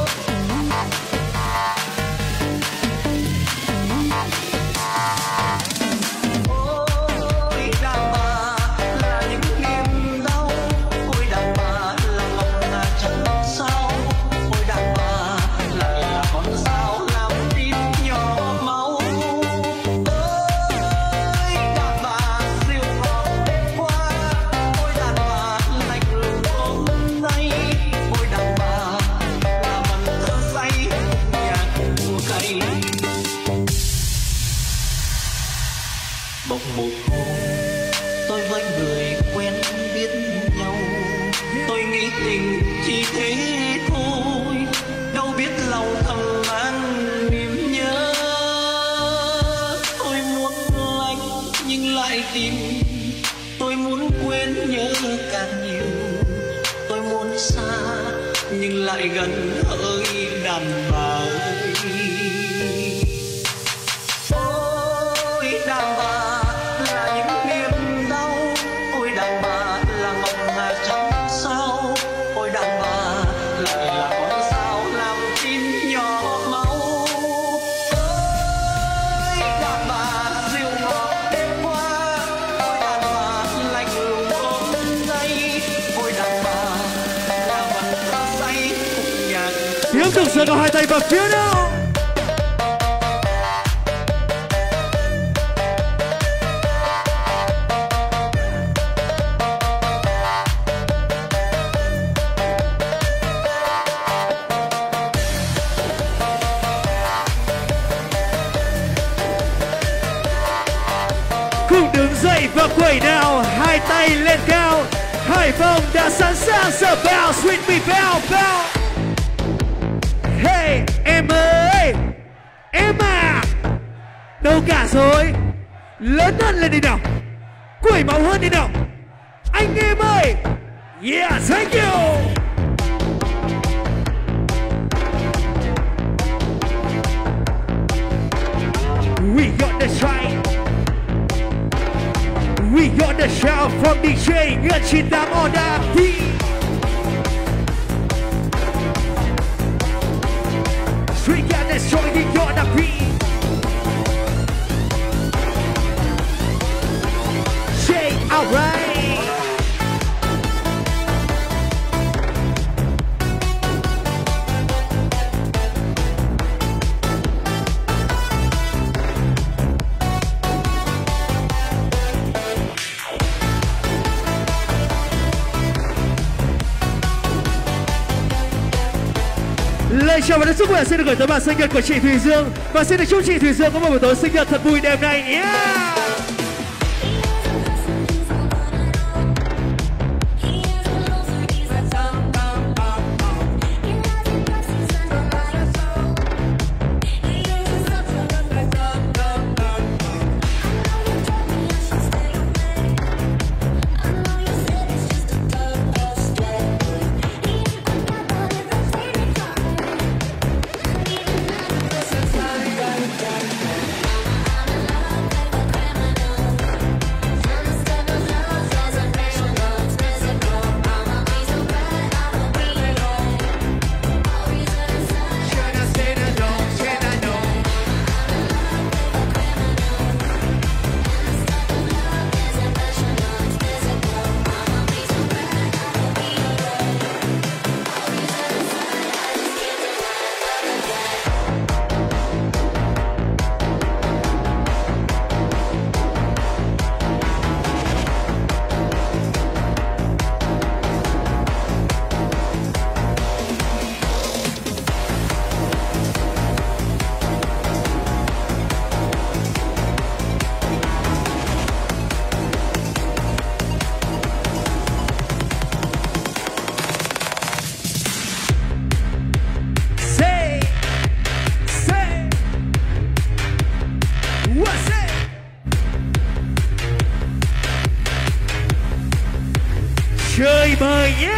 Gần hỡi đàn bà ơi, ôi đàn bà là những niềm đau, ôi đàn bà là ngọc ngà trắng sao, ôi đàn bà lại là con sao làm tim nhỏ máu, ôi đàn bà rượu ngọt đêm qua, ôi đàn bà lạnh lùng ôm dây, ôi đàn bà là vẫn thơ say. Tiếp tục giơ cao hai tay vào phía nào. Cùng đứng dậy và quẩy nào, hai tay lên cao. Hải Phòng đã sẵn sàng giờ bao, sweet me bao bao. Hey, em ơi, em à, đâu cả rồi, lớn hơn lên đi nào. Quẩy máu hơn đi nào. Anh em ơi. Yeah, thank you. We got the shine. We got the shout from đê gi Ngân chín tám on the beat. We got the show, we got the beat. Say alright. Lời chào và lời chúc mừng xin được gửi tới bạn sinh nhật của chị Thùy Dương và xin được chúc chị Thùy Dương có một buổi tối sinh nhật thật vui đêm nay. Yeah! Chơi bời nhé.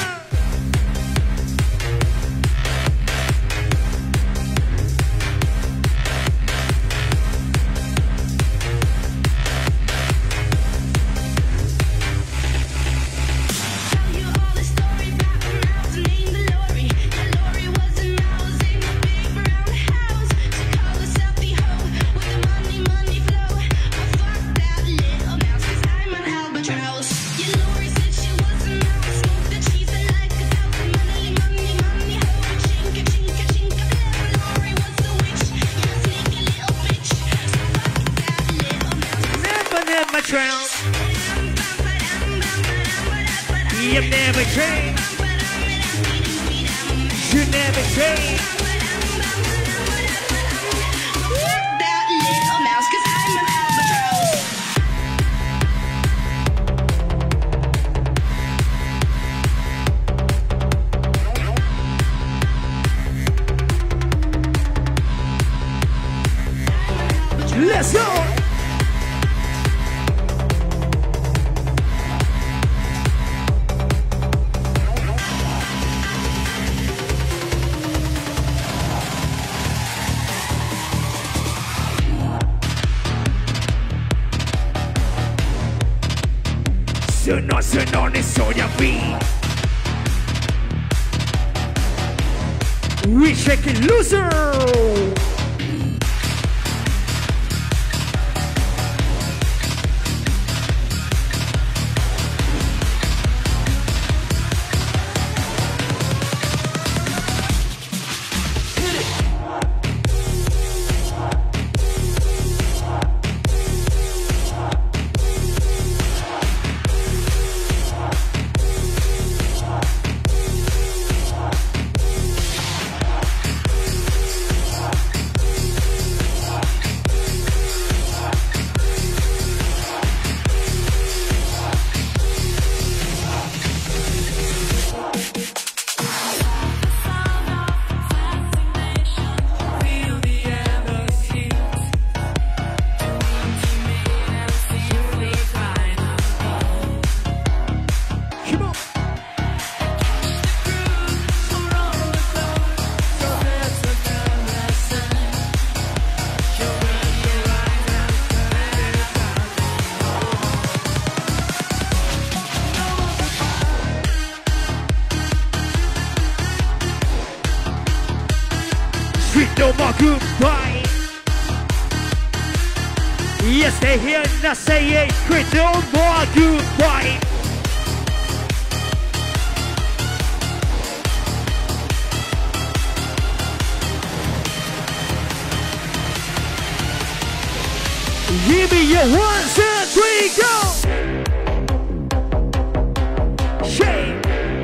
You never change. You never change. That little mouse, 'cause I'm an albatross. Let's go. Se no, se no ne sono qui. We shake it loser. goodbye. Yes, stay here, not say it. Quit, no more goodbye. Give me your one, two, three, go! Shake!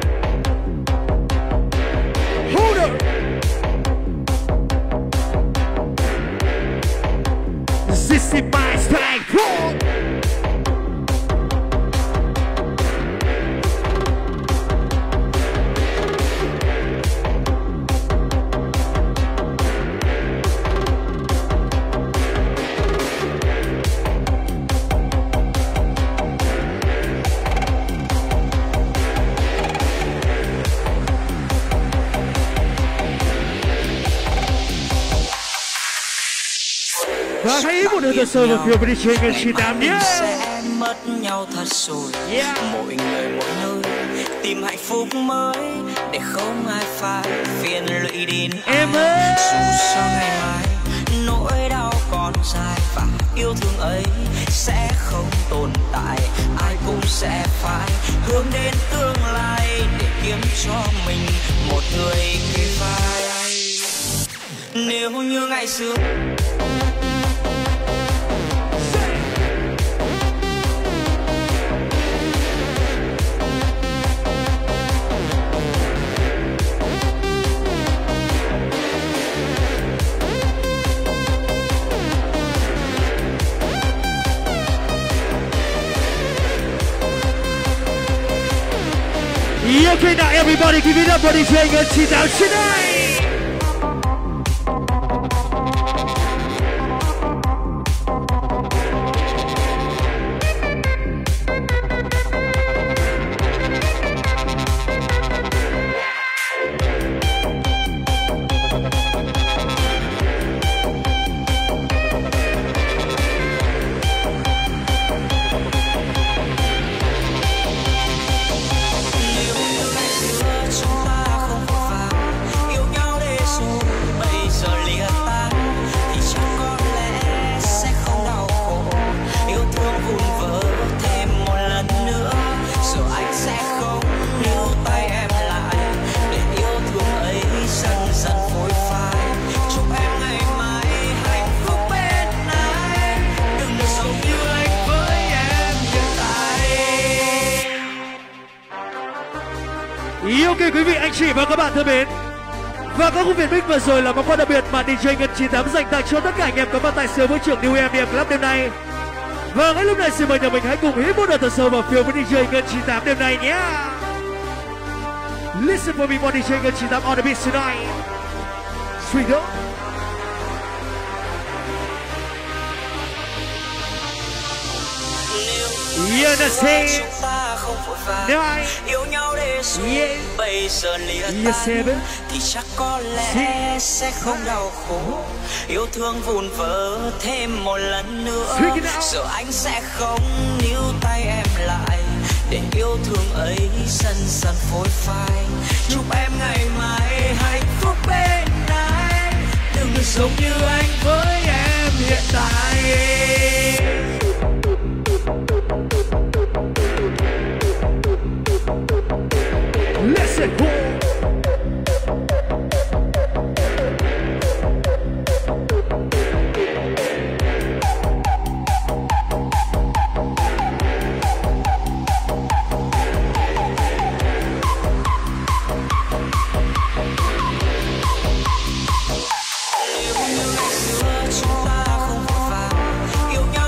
Hold up! This is my style, cool! Và hãy một đường thật sâu vào phía bên trên người chị Tám nhé. Sẽ mất nhau thật rồi. Yeah. Mỗi người mỗi nơi tìm hạnh phúc mới để không ai phải phiền lụy đến em ơi. Dù cho ngày mai nỗi đau còn dài và yêu thương ấy sẽ không tồn tại, ai cũng sẽ phải hướng đến tương lai để kiếm cho mình một người kề vai. Nếu như ngày xưa Okay, now everybody give it up for this young and she's out tonight. Ok quý vị anh chị và các bạn thân mến, và các khúc Việt Mix vừa rồi là món quà đặc biệt mà đi jay Ngân chín tám dành tặng cho tất cả anh em có mặt tại sườn vũ trường New em đê em Club đêm nay. Và ngay lúc này xin mời nhà mình hãy cùng hít một đợt thật sâu vào phiếu với đi jay Ngân chín tám đêm nay nhé. Listen for me for đi jay Ngân chín tám on the beat tonight. Sweet up. Yeah, that's it. Nếu ai yêu nhau để rồi yeah. Bây giờ lìa yes, tan thì chắc có lẽ yeah. Sẽ không đau khổ. Yêu thương vụn vỡ thêm một lần nữa. Giờ anh sẽ không níu tay em lại để yêu thương ấy dần dần phôi phai. Chúc em ngày mai hạnh phúc bên anh, đừng giống như anh với em hiện tại. Listen, who? Yêu nhau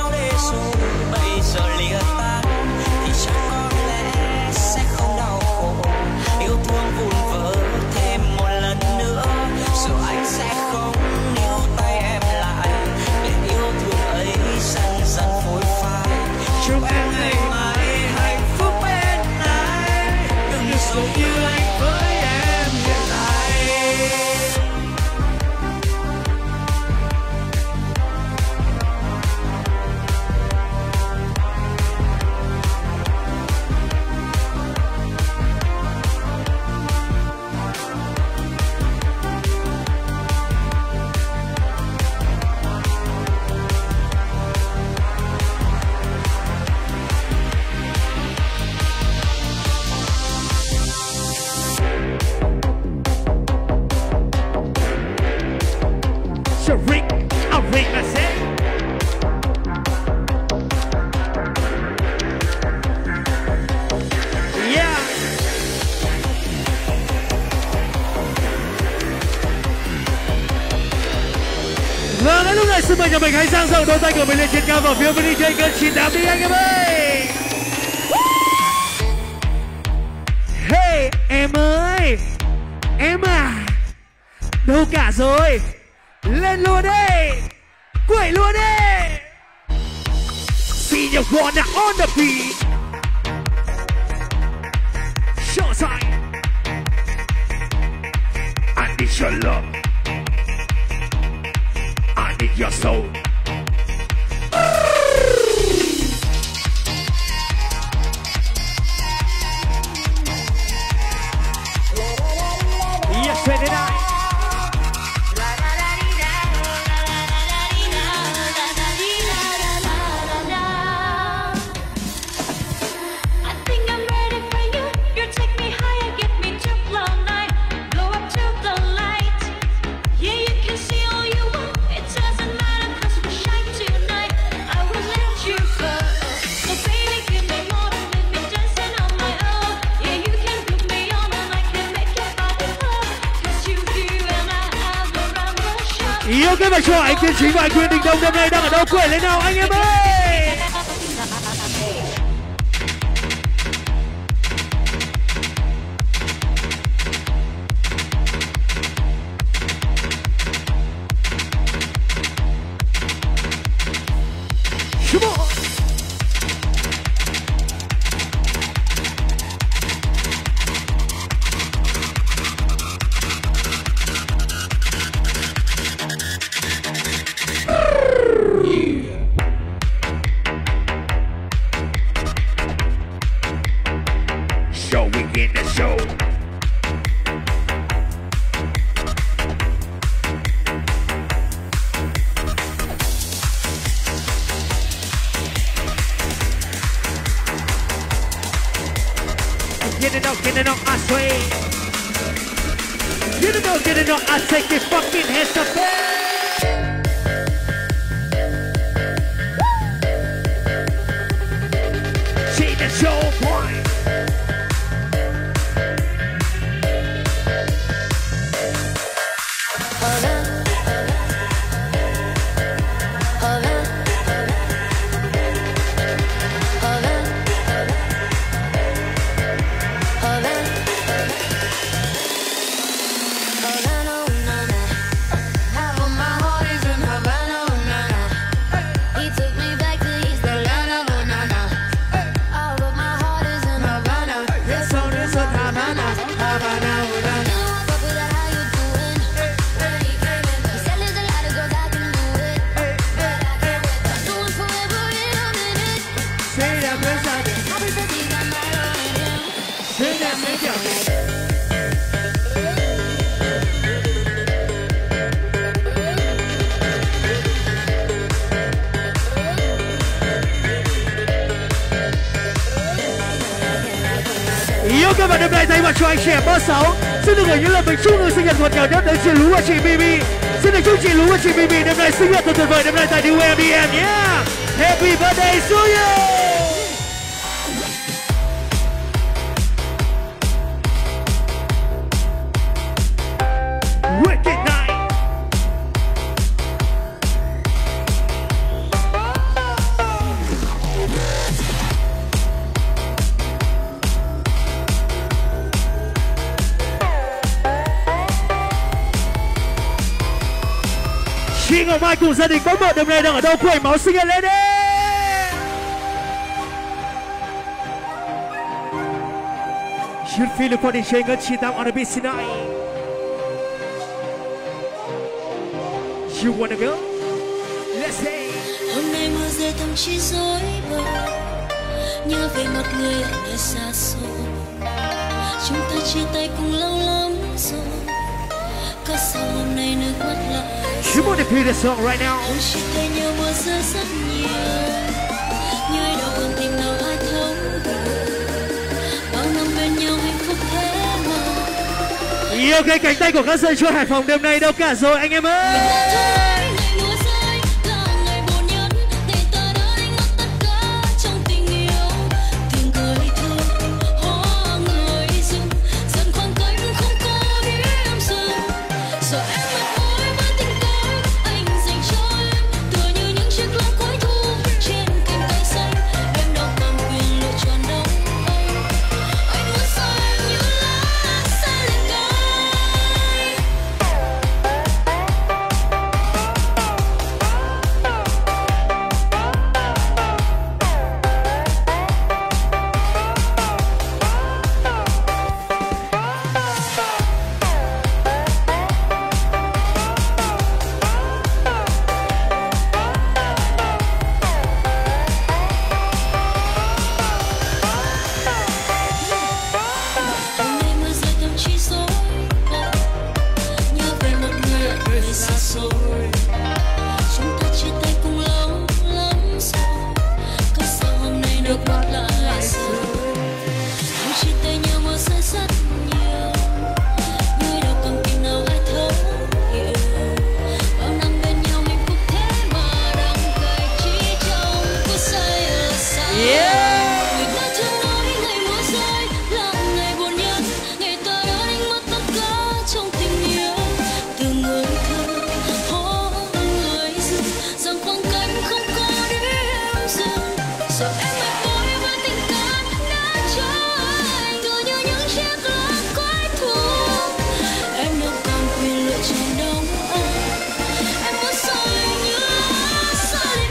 xin mời nhà mình hãy dang rộng đôi tay của mình lên trên cao vào phía bên đi jay gần chín tám đi anh em ơi. Hey em ơi, em à, đâu cả rồi, lên luôn đi, quẩy luôn đi. See you gonna on the beat. Showtime. I need your love. I need your soul. Yes, ready now. Yêu cái bài cho anh Tiến Chính và anh Quyền Đình Đông hôm nay đang ở đâu, quẩy lên nào anh em ơi. Come on. I take your fucking hands up there. See the show point. Các bạn đêm nay thay mặt cho anh trẻ ba sáu xin được gửi những lời mình chúc mừng sinh nhật ngọt ngào nhất đến chị Lú và chị Bibi. Xin được chúc chị Lú và chị Bibi đêm nay sinh nhật thật tuyệt vời đêm nay tại New em đê em nhé. Happy birthday to you. Chị Ngọc Mai cùng gia đình bóng bợ đêm nay đang ở đâu, quẩy máu sinh nhật lên đi. Should feel the party chain ngân chín tám on the beat tonight. You wanna go? Let's say. Hôm nay mưa rơi tâm trí rối bời, nhớ về một người ở nơi xa xôi. Chúng ta chia tay cùng lâu lắm rồi, có sao hôm nay nước mắt lại. You want to play the song right now? Chia tay nhau mưa rơi rất nhiều, như đâu buồn tình nào ai thấu hiểu. Bao năm bên nhau hạnh phúc thế mà. Yêu cái cánh tay của các dân cho Hải Phòng đêm nay đâu cả rồi anh em ơi. được bắt lại rồi. Đôi chia tay nhau mà sẽ rất nhiều, người đâu còn khi nào ai thấu hiểu. Bao năm bên nhau hạnh phúc thế mà đắng cay chỉ trong phút giây ở xa. Người ta chưa nói ngày mưa rơi là ngày buồn nhất, ngày ta đã đánh mất tất cả trong tình yêu. Từ người thơ hó người dưng rằng khoảng cách không có điểm dừng. Giờ em mệt mỏi với tình cảm đã cho anh, cứ như những chiếc lá quái thú. Em đâu còn quyền lựa chọn đâu anh, em muốn sao anh như lá xa lên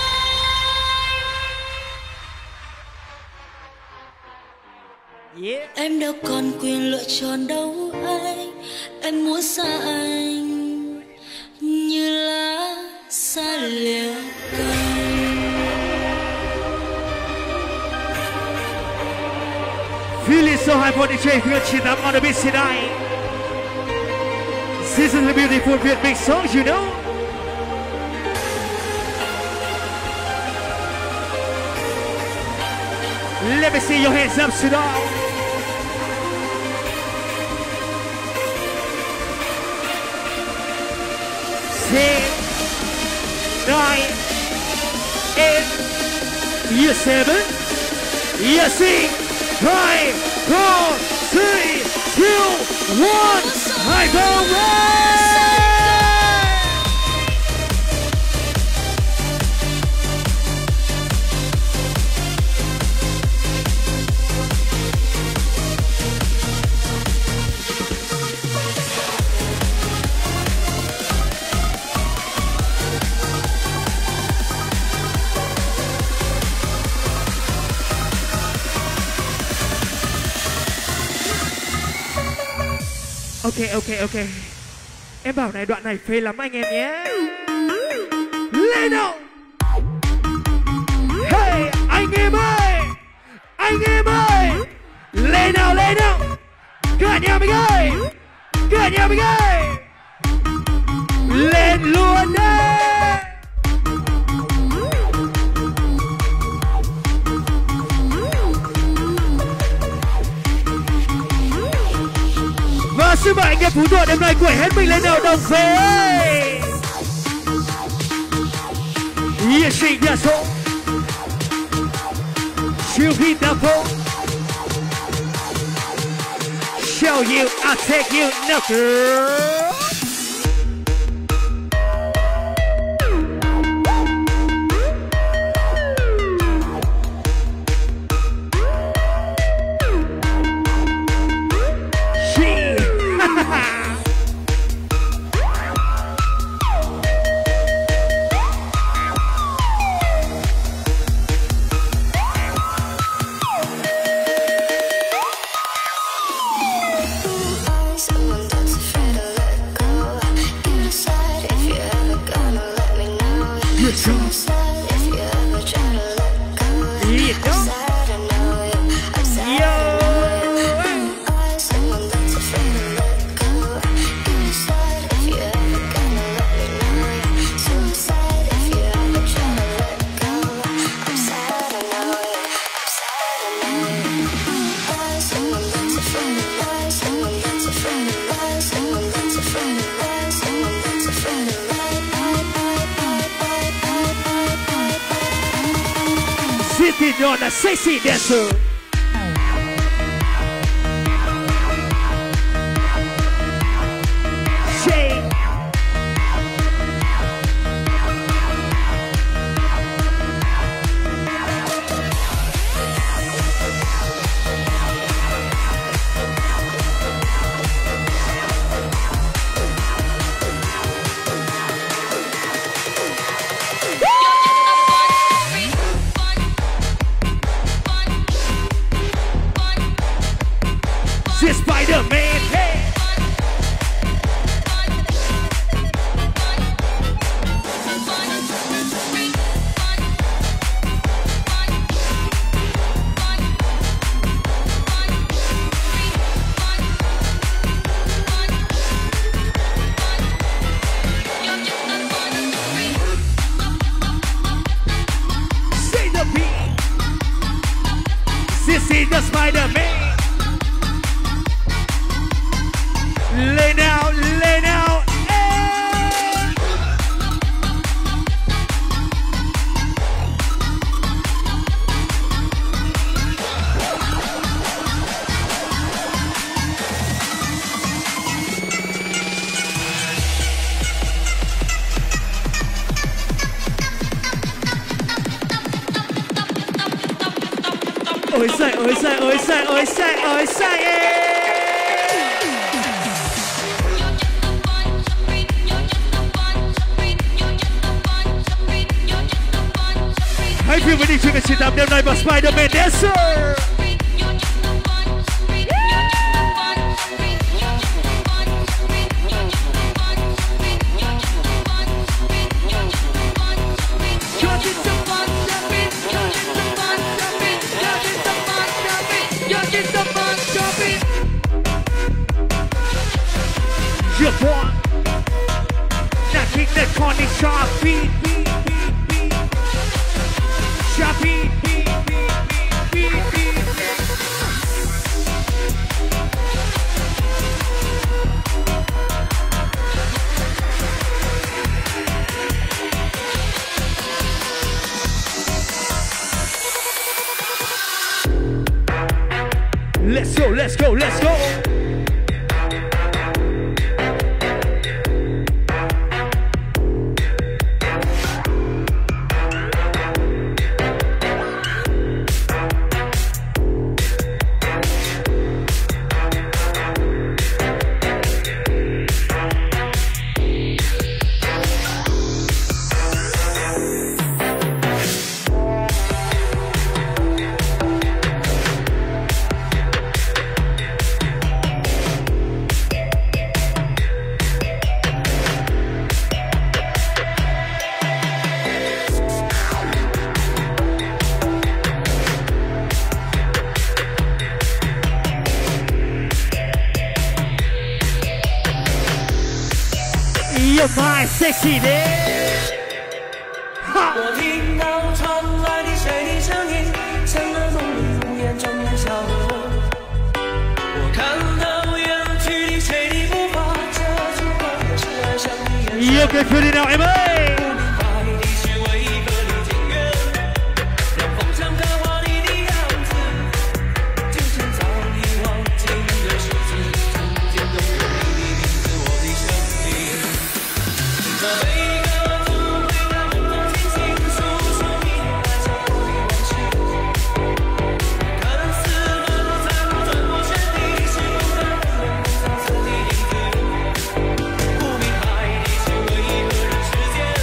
cánh. Em đâu còn quyền lựa chọn đâu anh, em muốn xa anh như lá xa lìa cánh. Feeling so high for the chain, feel chin up on the beat tonight. This is a beautiful Vietnamese song, you know. Let me see your hands up, sit down. Six, nine, eight, yes, seven, yes, six. Five, four, three, two, one. I go red. Ok, ok, ok. Em bảo này, đoạn này phê lắm anh em nhé. Lên nào. Hey, anh em ơi, anh em ơi, lên nào, lên nào. Cả nhà mình ơi, cả nhà mình ơi, lên luôn đấy. Và xin mời anh em Phú Nhuận đêm nay quẩy hết mình lên nào đồng về. Nhiệt sinh nhà số siêu hit đa phố. Show you, I'll take you now girl. Sitting on a sexy dancer. Shake. see the Spider-Man. Lay now, lay now. Ôi sai, ôi sai, ôi sai, ôi sai, ôi sai. Hãy phiêu với đi chuyên trình tập đêm nay và Spider-Man Dancer. Your boy, that kick that corny sharp beat, beat, beat, beat, sharp beat, beat, beat, beat, beat, beat. Let's go, let's go, let's go. You're my sexy day. 我听到传来的谁的声音，像那梦里无言中的小河。我看到远去的谁的步伐，这句话也是爱上你眼神。 You can feel it now, Emma. 不明白的是为何人世间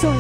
rồi.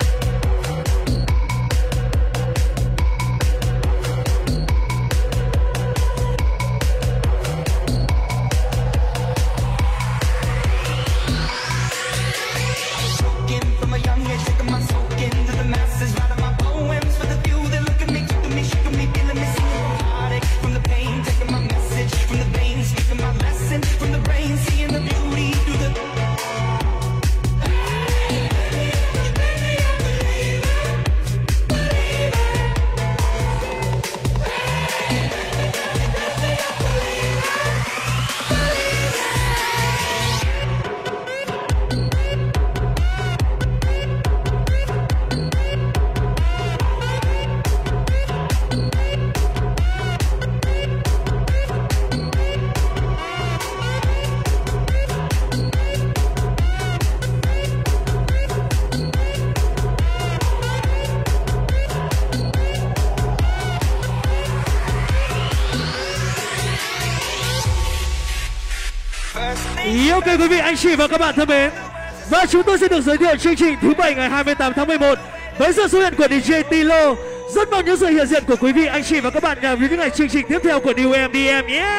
Ok quý vị anh chị và các bạn thân mến, và chúng tôi sẽ được giới thiệu chương trình thứ bảy ngày hai mươi tám tháng mười một với sự xuất hiện của đi jay Tilo. Rất mong những sự hiện diện của quý vị anh chị và các bạn vào những ngày chương trình tiếp theo của New em đê em nhé.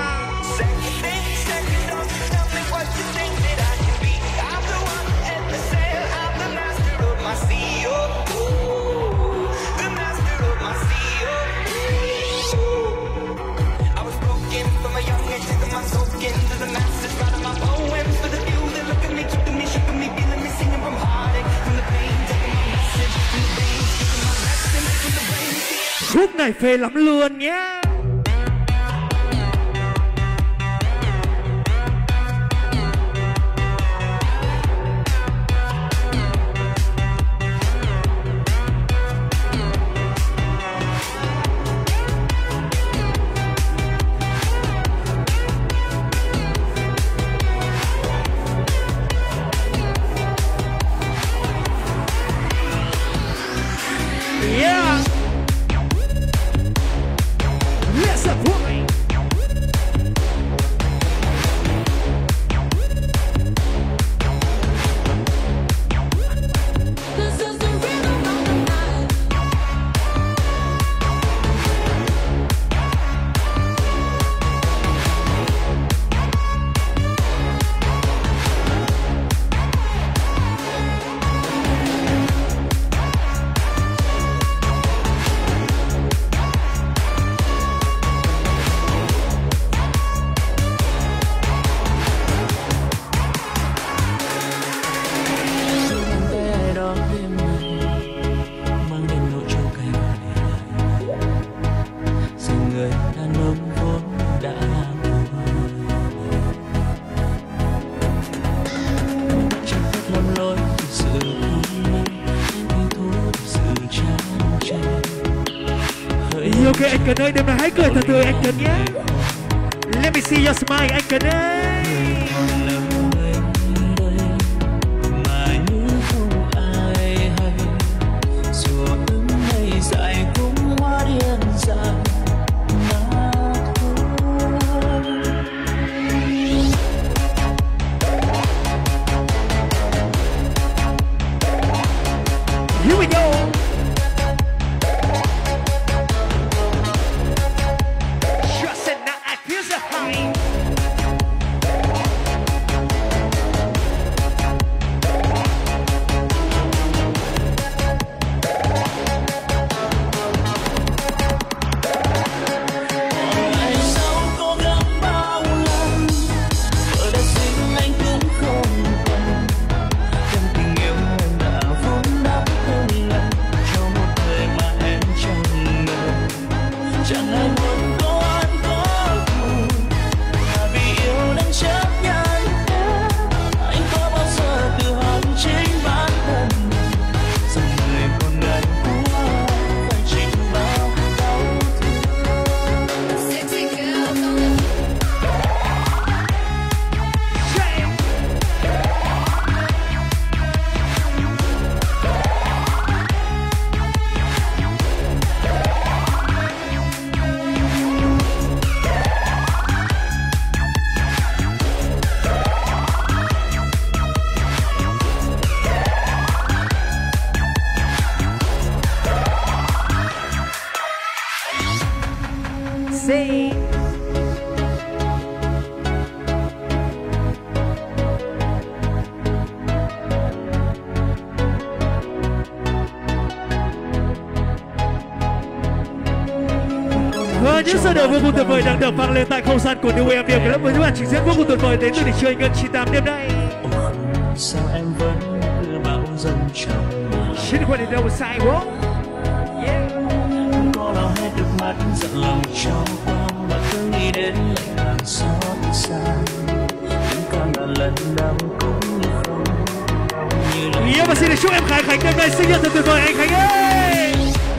Khúc này phê lắm luôn nhé. Yeah. Let's apply. Ok anh Cần ơi, đêm nay hãy cười thật tươi anh Cần nhé. Let me see your smile anh Cần ơi. Here we go. Trust and now I feel so high. say. Và những giai điệu vô cùng tuyệt vời đang được vang lên tại không gian của New em đê em. Cái lớp với những bạn trình diễn vô cùng tuyệt vời đến từ đỉnh chơi ngân chín tám đêm nay. Sao em vẫn cứ bão dần trong lòng. Xin quay đến đâu sai bố. Có nào hết được mắt giận lòng cho qua mà cứ nghĩ đến lại càng xót xa. Những con ngàn lần đau cũng không như là. Yêu và xin được chúc em Khánh Khánh đêm nay sinh nhật thật tuyệt vời anh Khánh ơi.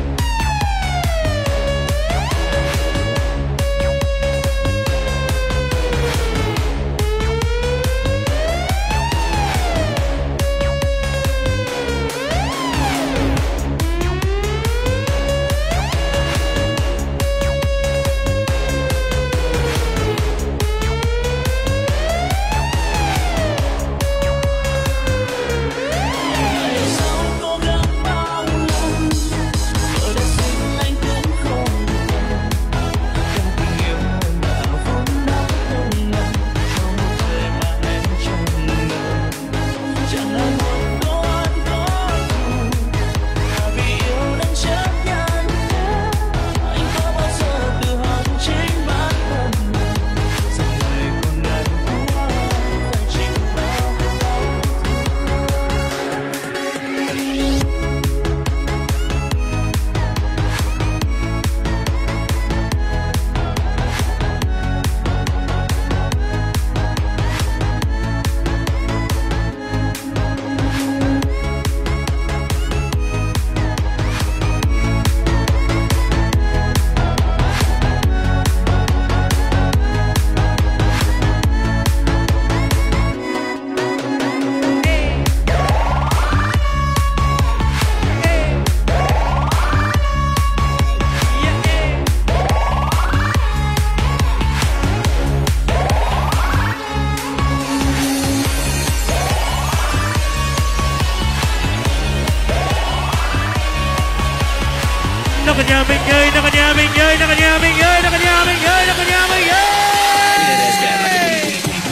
Nó cả nhà mình ơi, nó cả nhà mình ơi, nó cả nhà mình ơi, nó cả nhà mình ơi, nó cả nhà mình ơi.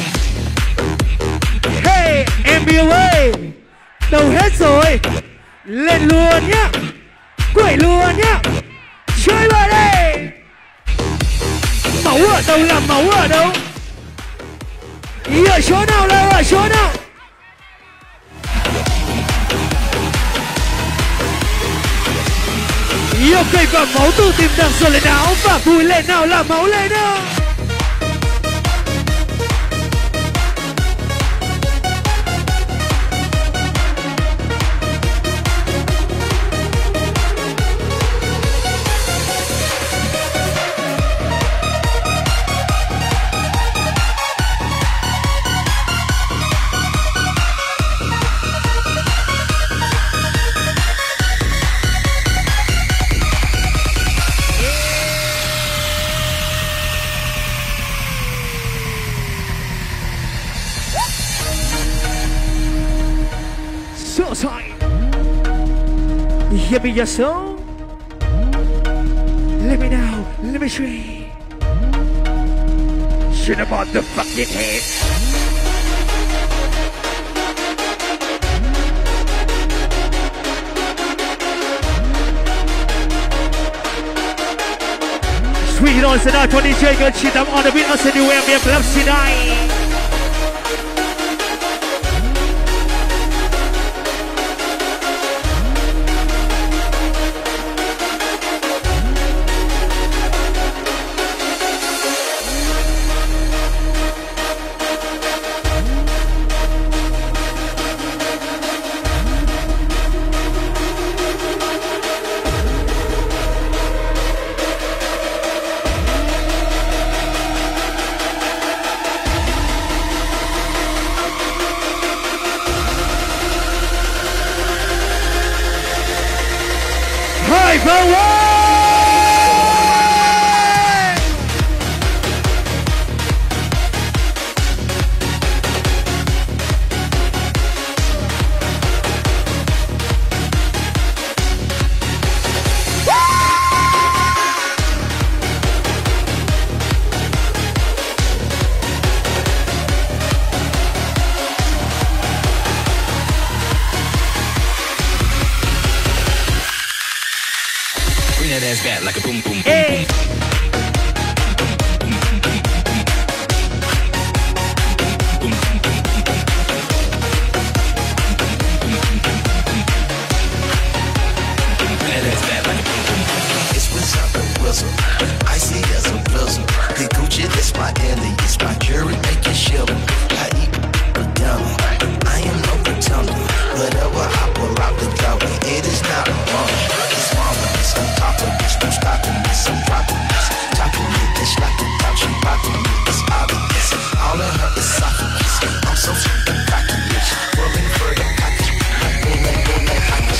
Hey, em yêu ơi, đâu hết rồi, lên luôn nhá, quẩy luôn nhá, chơi vào đây. Máu ở đâu là máu ở đâu? Ý ở chỗ nào là ở chỗ nào? Yêu cây và máu từ tim đằng rồi lên áo và vui lên nào là máu lên nào. Give me your soul. Let me know, let me see. Shit about the fucking head. Sweet on tonight, twenty J, good shit. I'm on the beat, us and you and me, club tonight. ass fat like a boom boom boom. Hey. I see as a blizzard. The Gucci, that's my alias. My jury make it shiver. I eat banana. I am no pretender. Whatever I pull out the door, it is not a bump. It's marvelous. I'm top of this. No stopping this. I'm dropping this. Topping it. It's like a couch. I'm rocking it. It's obvious. All of her esophagus. I'm so super cocky. Pulling for the cocky. Pulling, pulling, cocky.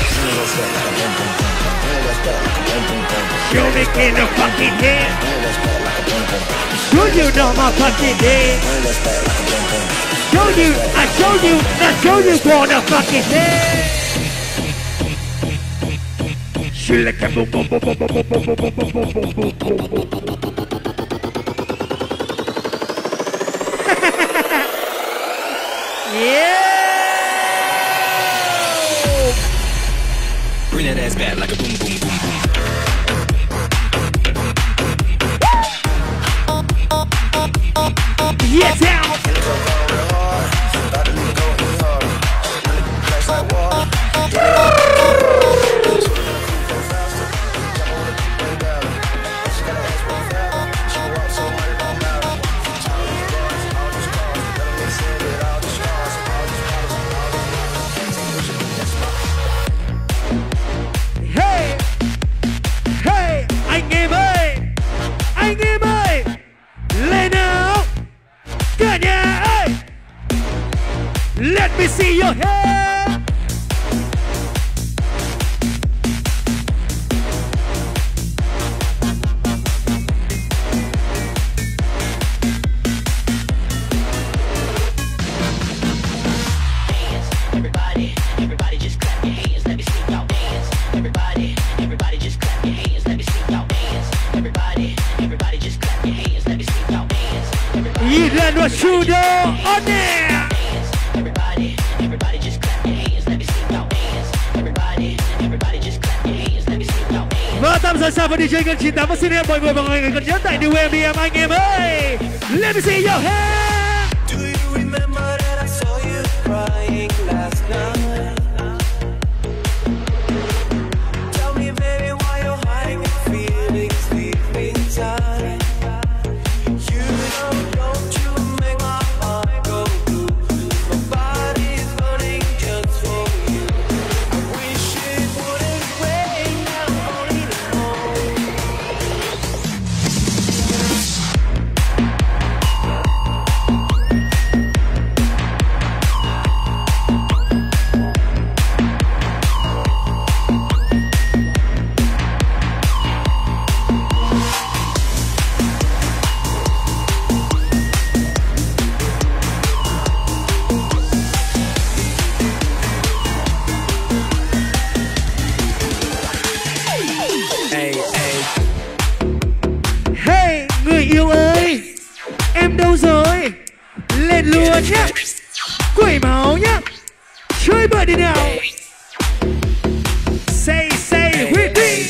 You're making a fucking hit. Do you know my fucking hit? Show you, I show you, I show you gonna fucking hit. She like a boom boom boom boom boom boom boom boom boom boom boom boom. Yeah. Bring that ass back like a boom boom boom boom. Yes, now. Hey, hey, anh em ơi, anh em ơi, lên nào. Cả nhà ơi, let me see your hair. Everybody, everybody just clap your hands, let me see y'all dance. Everybody, everybody just clap your hands, let me see y'all dance. Everybody, everybody just clap your hands, let me see y'all dance. Ilan Rashudo on there. Everybody, everybody just clap your hands, let me see y'all dance. Everybody, everybody just clap your hands, let me see y'all dance. Và tham gia vào đi chơi gần chín tám và xin em mọi người và mọi người gần nhất tại New em đi em anh em ơi. Let me see your hand. Do you remember that I saw you crying last night? Tell me, baby, why you're hiding your feelings deep inside. You know, don't you make my heart go blue. My body's burning just for you. I wish it wouldn't rain down only the morning. Hey, người yêu ơi, em đâu rồi? Lên luôn nhá, quẩy máu nhá, chơi bời đi nào. Say, say with me.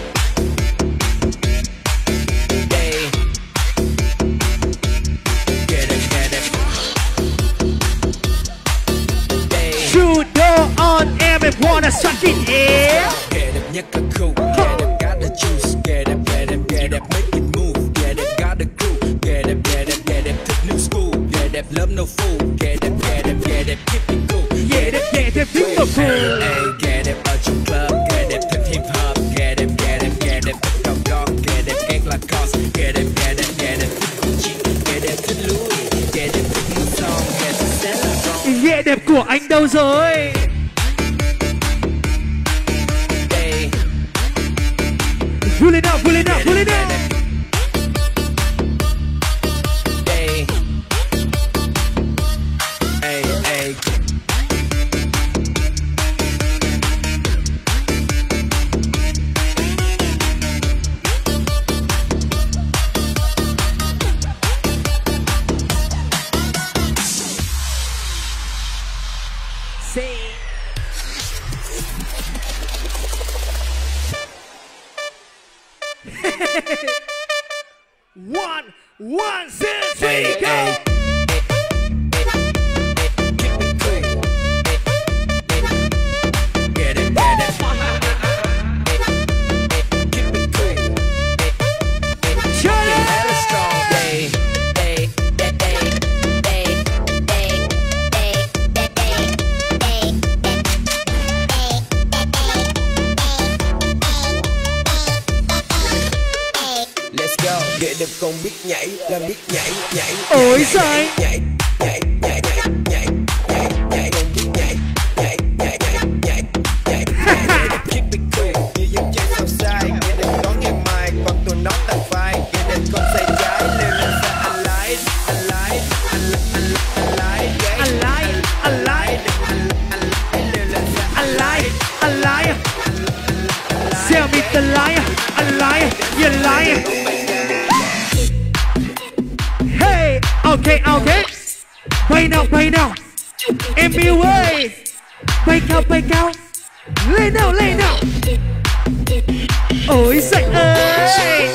Shoot door on em if wanna suck it, yeah. Get it, nhất là cool. Get it, got the juice. Get it, get it, get it, make it move. Get it, got the groove. Get it, get it, get it, thích new school. Get it, love no fool. Get it, get it, get it, keep it cool. Get it, get it, keep it cool. Hey, get it, ở trong club. Get it, thích hip hop. Get it, get it, get it, thích gong gong. Get it, get like cars. Get it, get it, get it, thích Gucci. Get it, thích Louis. Get it, thích new song. Get it, Saint Laurent. Ghệ đẹp của anh đâu rồi? Pull it up, pull it up, pull it up. Hey, hey, hey. One, one, two, three, go! Get it, get it. Shut it! Hella strong, hey, hey, hey, let's go. Get được con biết nhảy là biết nhảy, nhảy. Ôi giời. Nhảy, nhảy, nhảy, nhảy, nhảy, nhảy, nhảy, con biết nhảy, nhảy, nhảy, nhảy, nhảy, nhảy. Keep it cool, như dân chơi sao sai. Get it có nghe mai, còn tụi nó tàn phai. Get it con say trái, lên lên xa anh lái, anh lái, anh anh anh lái, anh lái, anh lái, anh lên lên xa anh lái, anh lái. Tell me the lie, anh lái, you lie. Hey, okay, okay. Bay nào, bay nào. Em yêu ơi. Bay cao, bay cao. Lên nào, lên nào. Ôi giời ơi.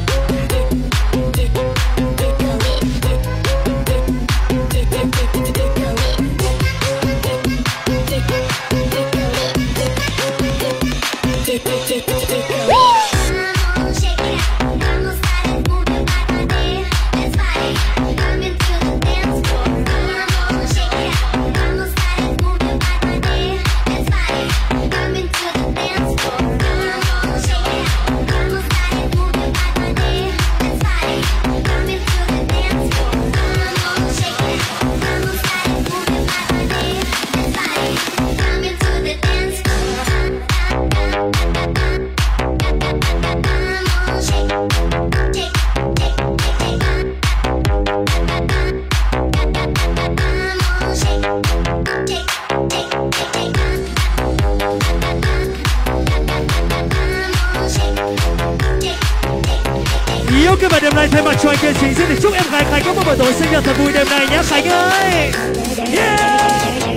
Yêu cái bài đêm nay thay mặt cho anh Kiên Chính xin được chúc em gái Khánh có một buổi tối sinh nhật thật vui đêm nay nhé Khánh ơi. Yeah.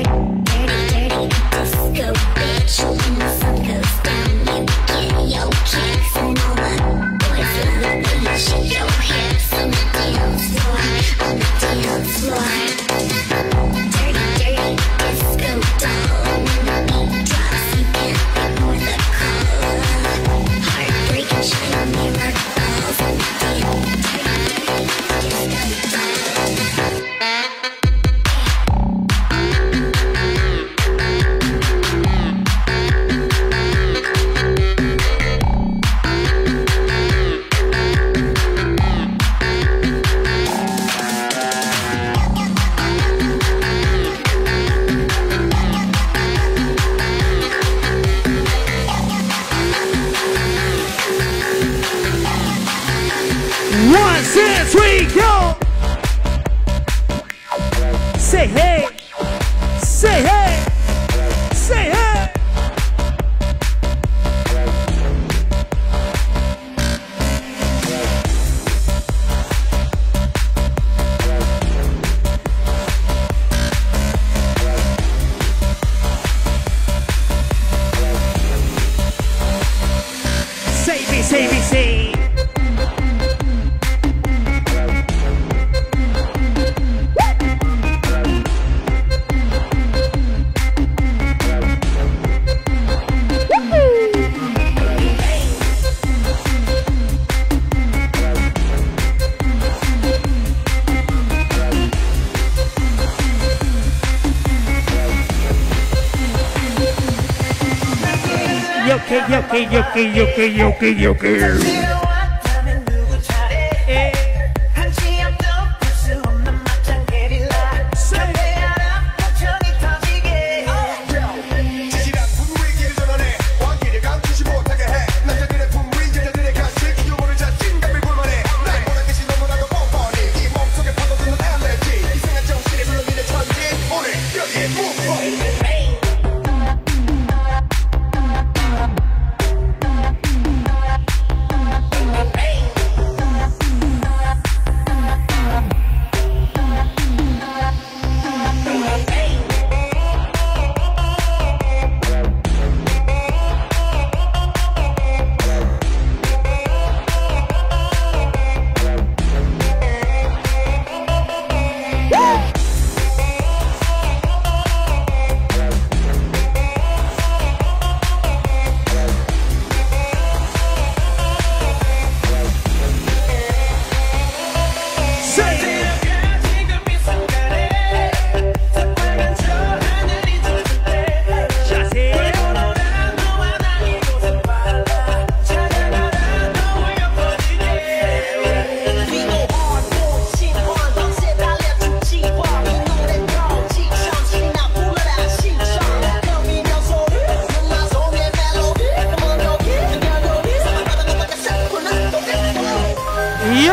One, two, three, go! Say hey! Say hey! Say hey! Say me, say me, say! Yoki, yoki, yoki, yoki, yoki, yoki.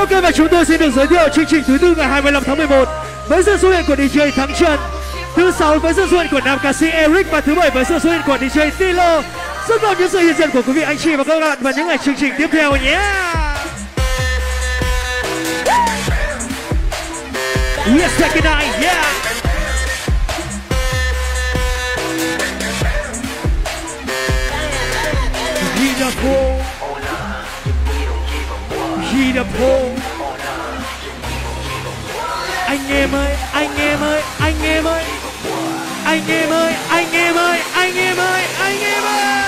Ok, và chúng tôi xin được giới thiệu chương trình thứ tư ngày hai mươi lăm tháng mười một với sự xuất hiện của đi jay Thắng Trần, thứ sáu với sự xuất hiện của nam ca sĩ Eric và thứ bảy với sự xuất hiện của đi jay Tilo. Rất mong những sự hiện diện của quý vị anh chị và các bạn vào những ngày chương trình tiếp theo nhé. Yes, second night, yeah. Heat up, oh. Heat up, oh. Anh em ơi, anh em ơi, anh em ơi, anh em ơi, anh em ơi, anh em ơi, anh em ơi.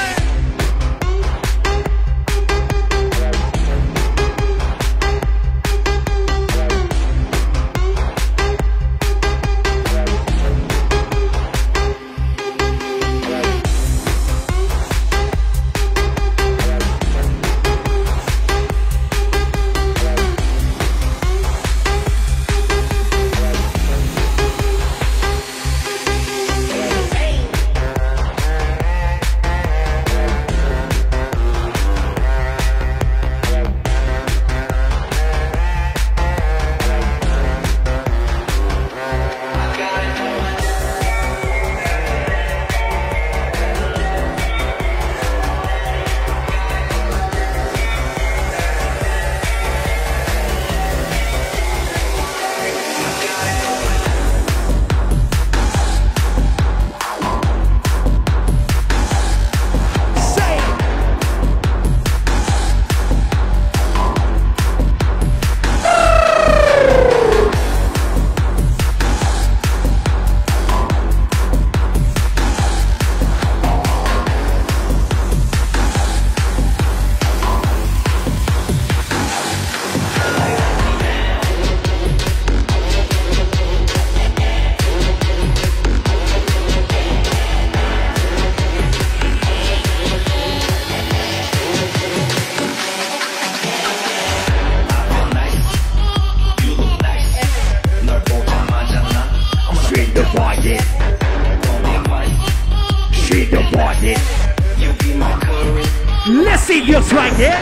Let's see your swag, yeah?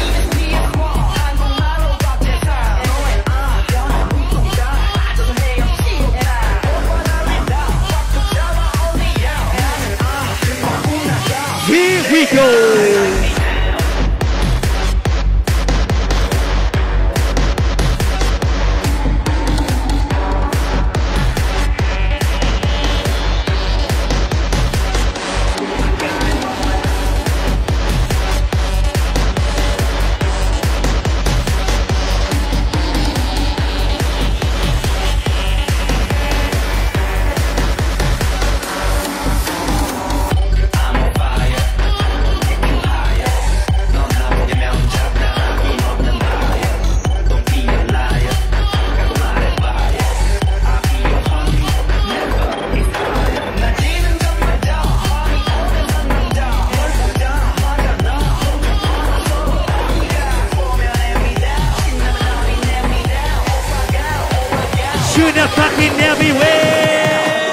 Here we go. Shooting fucking everywhere.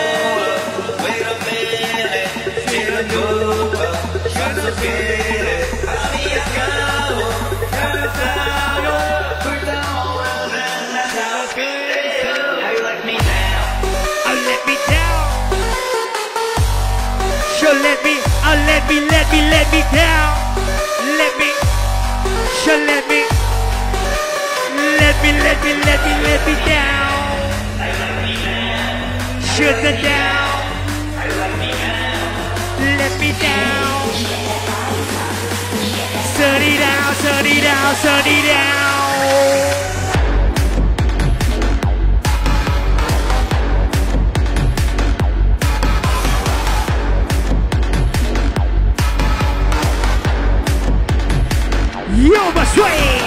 Sure, let me, uh, let me, let me, let me down. Let me, sure, let me, let me, let me, let me, let me down. Sugar down. Let me down. Shut it down, shut it down, shut it down. Yo, my sway!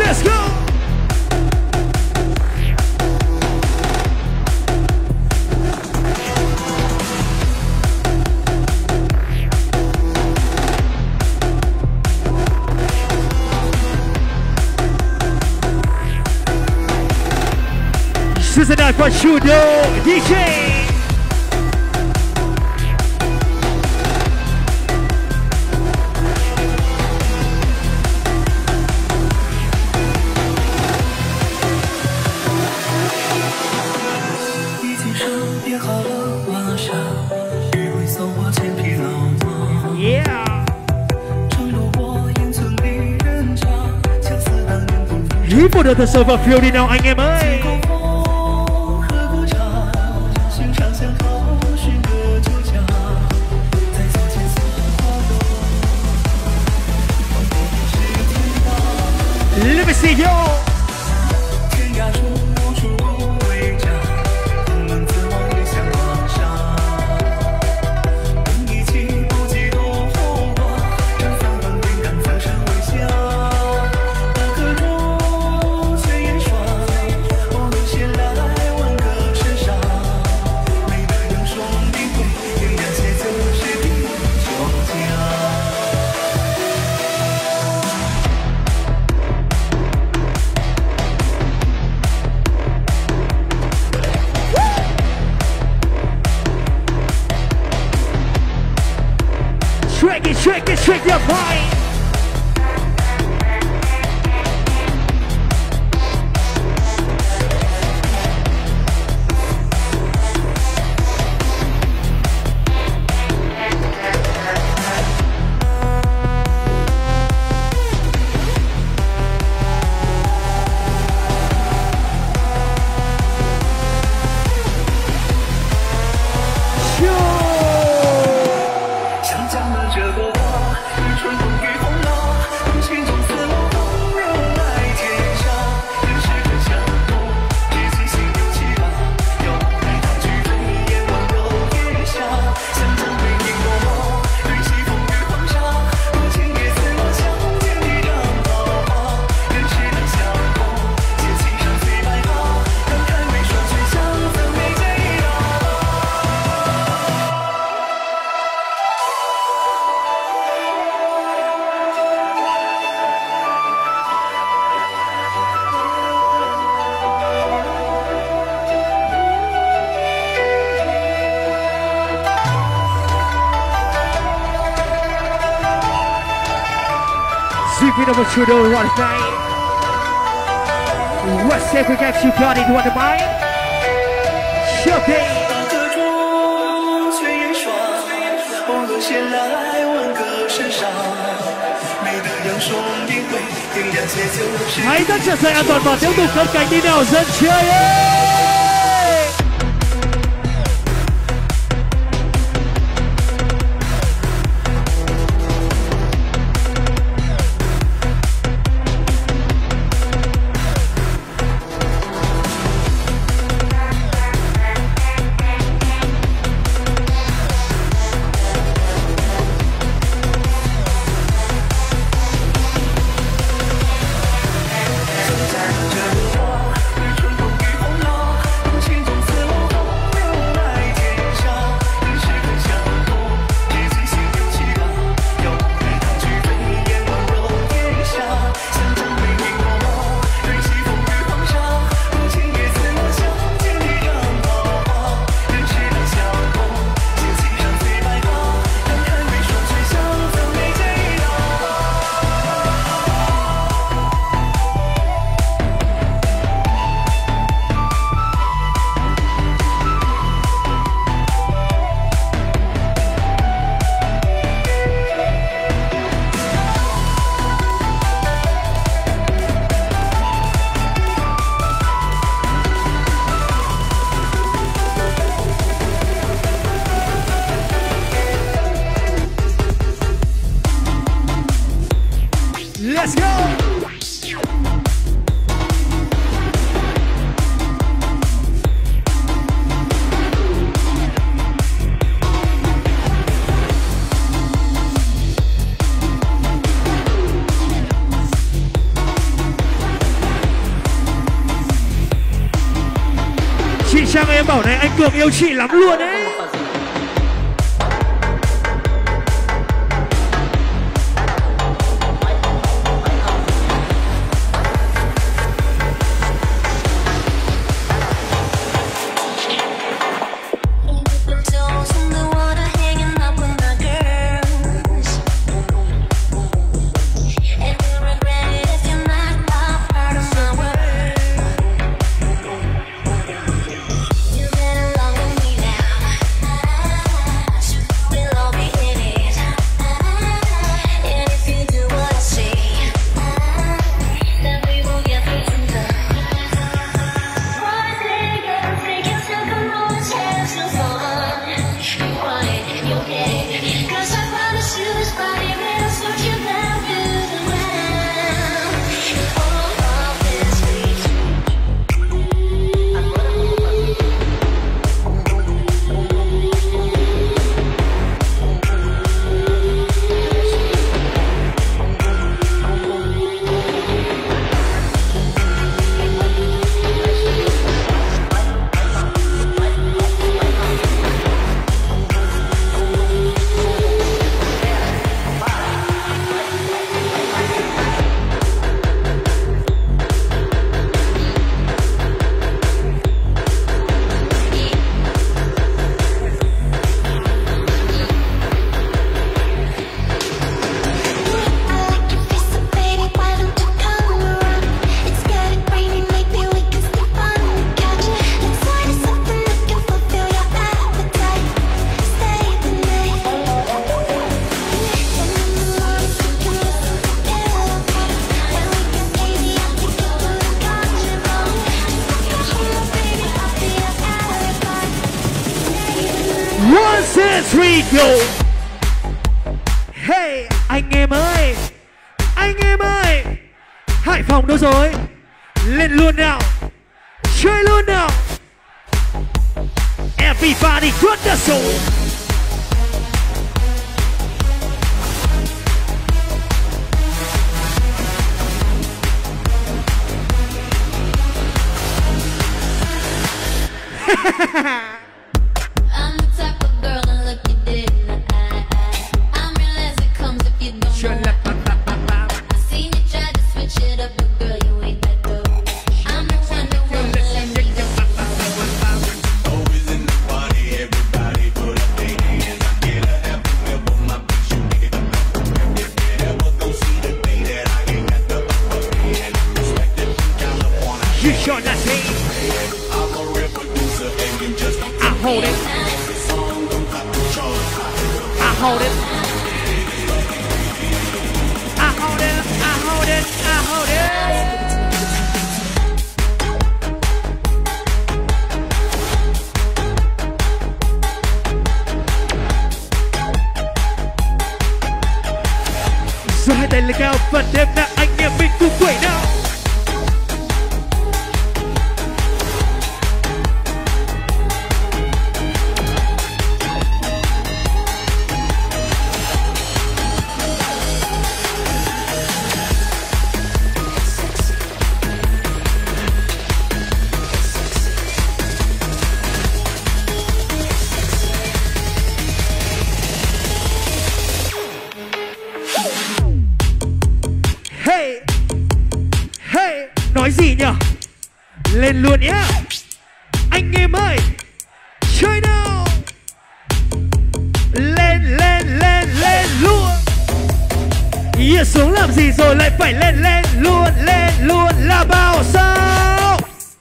Let's go. This is a night for Shudo D J. Ý phụ được thật sự vào phiêu đi nào anh em ơi. Let me see you. 那么出动我的麦 What's up, we got you got it, what the mind? Sure thing. hãy tắt chặt dây an toàn và tiếp tục cất cánh đi nào dân chơi ơi. Trang ơi, em bảo này anh Cường yêu chị lắm luôn ấy. Three, go. Hey, anh em ơi, anh em ơi, Hải Phòng đâu rồi? Lên luôn nào, chơi luôn nào. Everybody got the soul. Lên luôn nhé anh em ơi, chơi nào. Lên lên lên lên luôn. Yeah, xuống làm gì rồi lại phải lên lên luôn, lên luôn là bảo sao?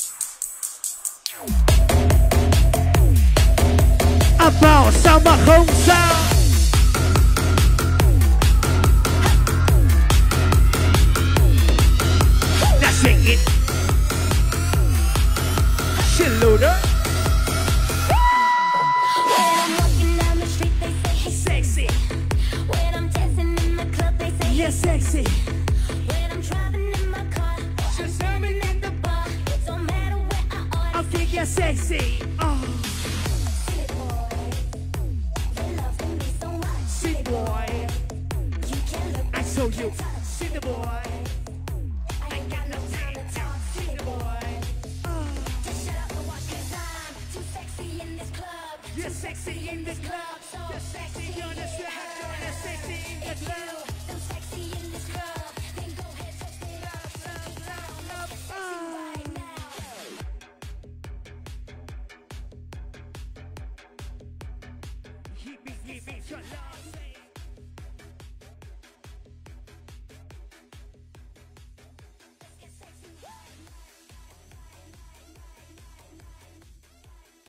À bảo sao mà không sao? Now shake it. Shit loader. Yeah, sexy. When I'm driving in my car, she's serving at the bar. It don't matter where I are. I'll think you're sexy. Oh. City boy, your love can be so much. City boy, you can look. I saw you. City boy, I ain't got no time to talk. City boy, oh. Just shut up and watch your time. sexy in this club. You're sexy, you understand? You're sexy in this club. I'm sexy in this club. Then go ahead, touch it up, love, love, love, sexy right now. Hit me, hit me, shut up.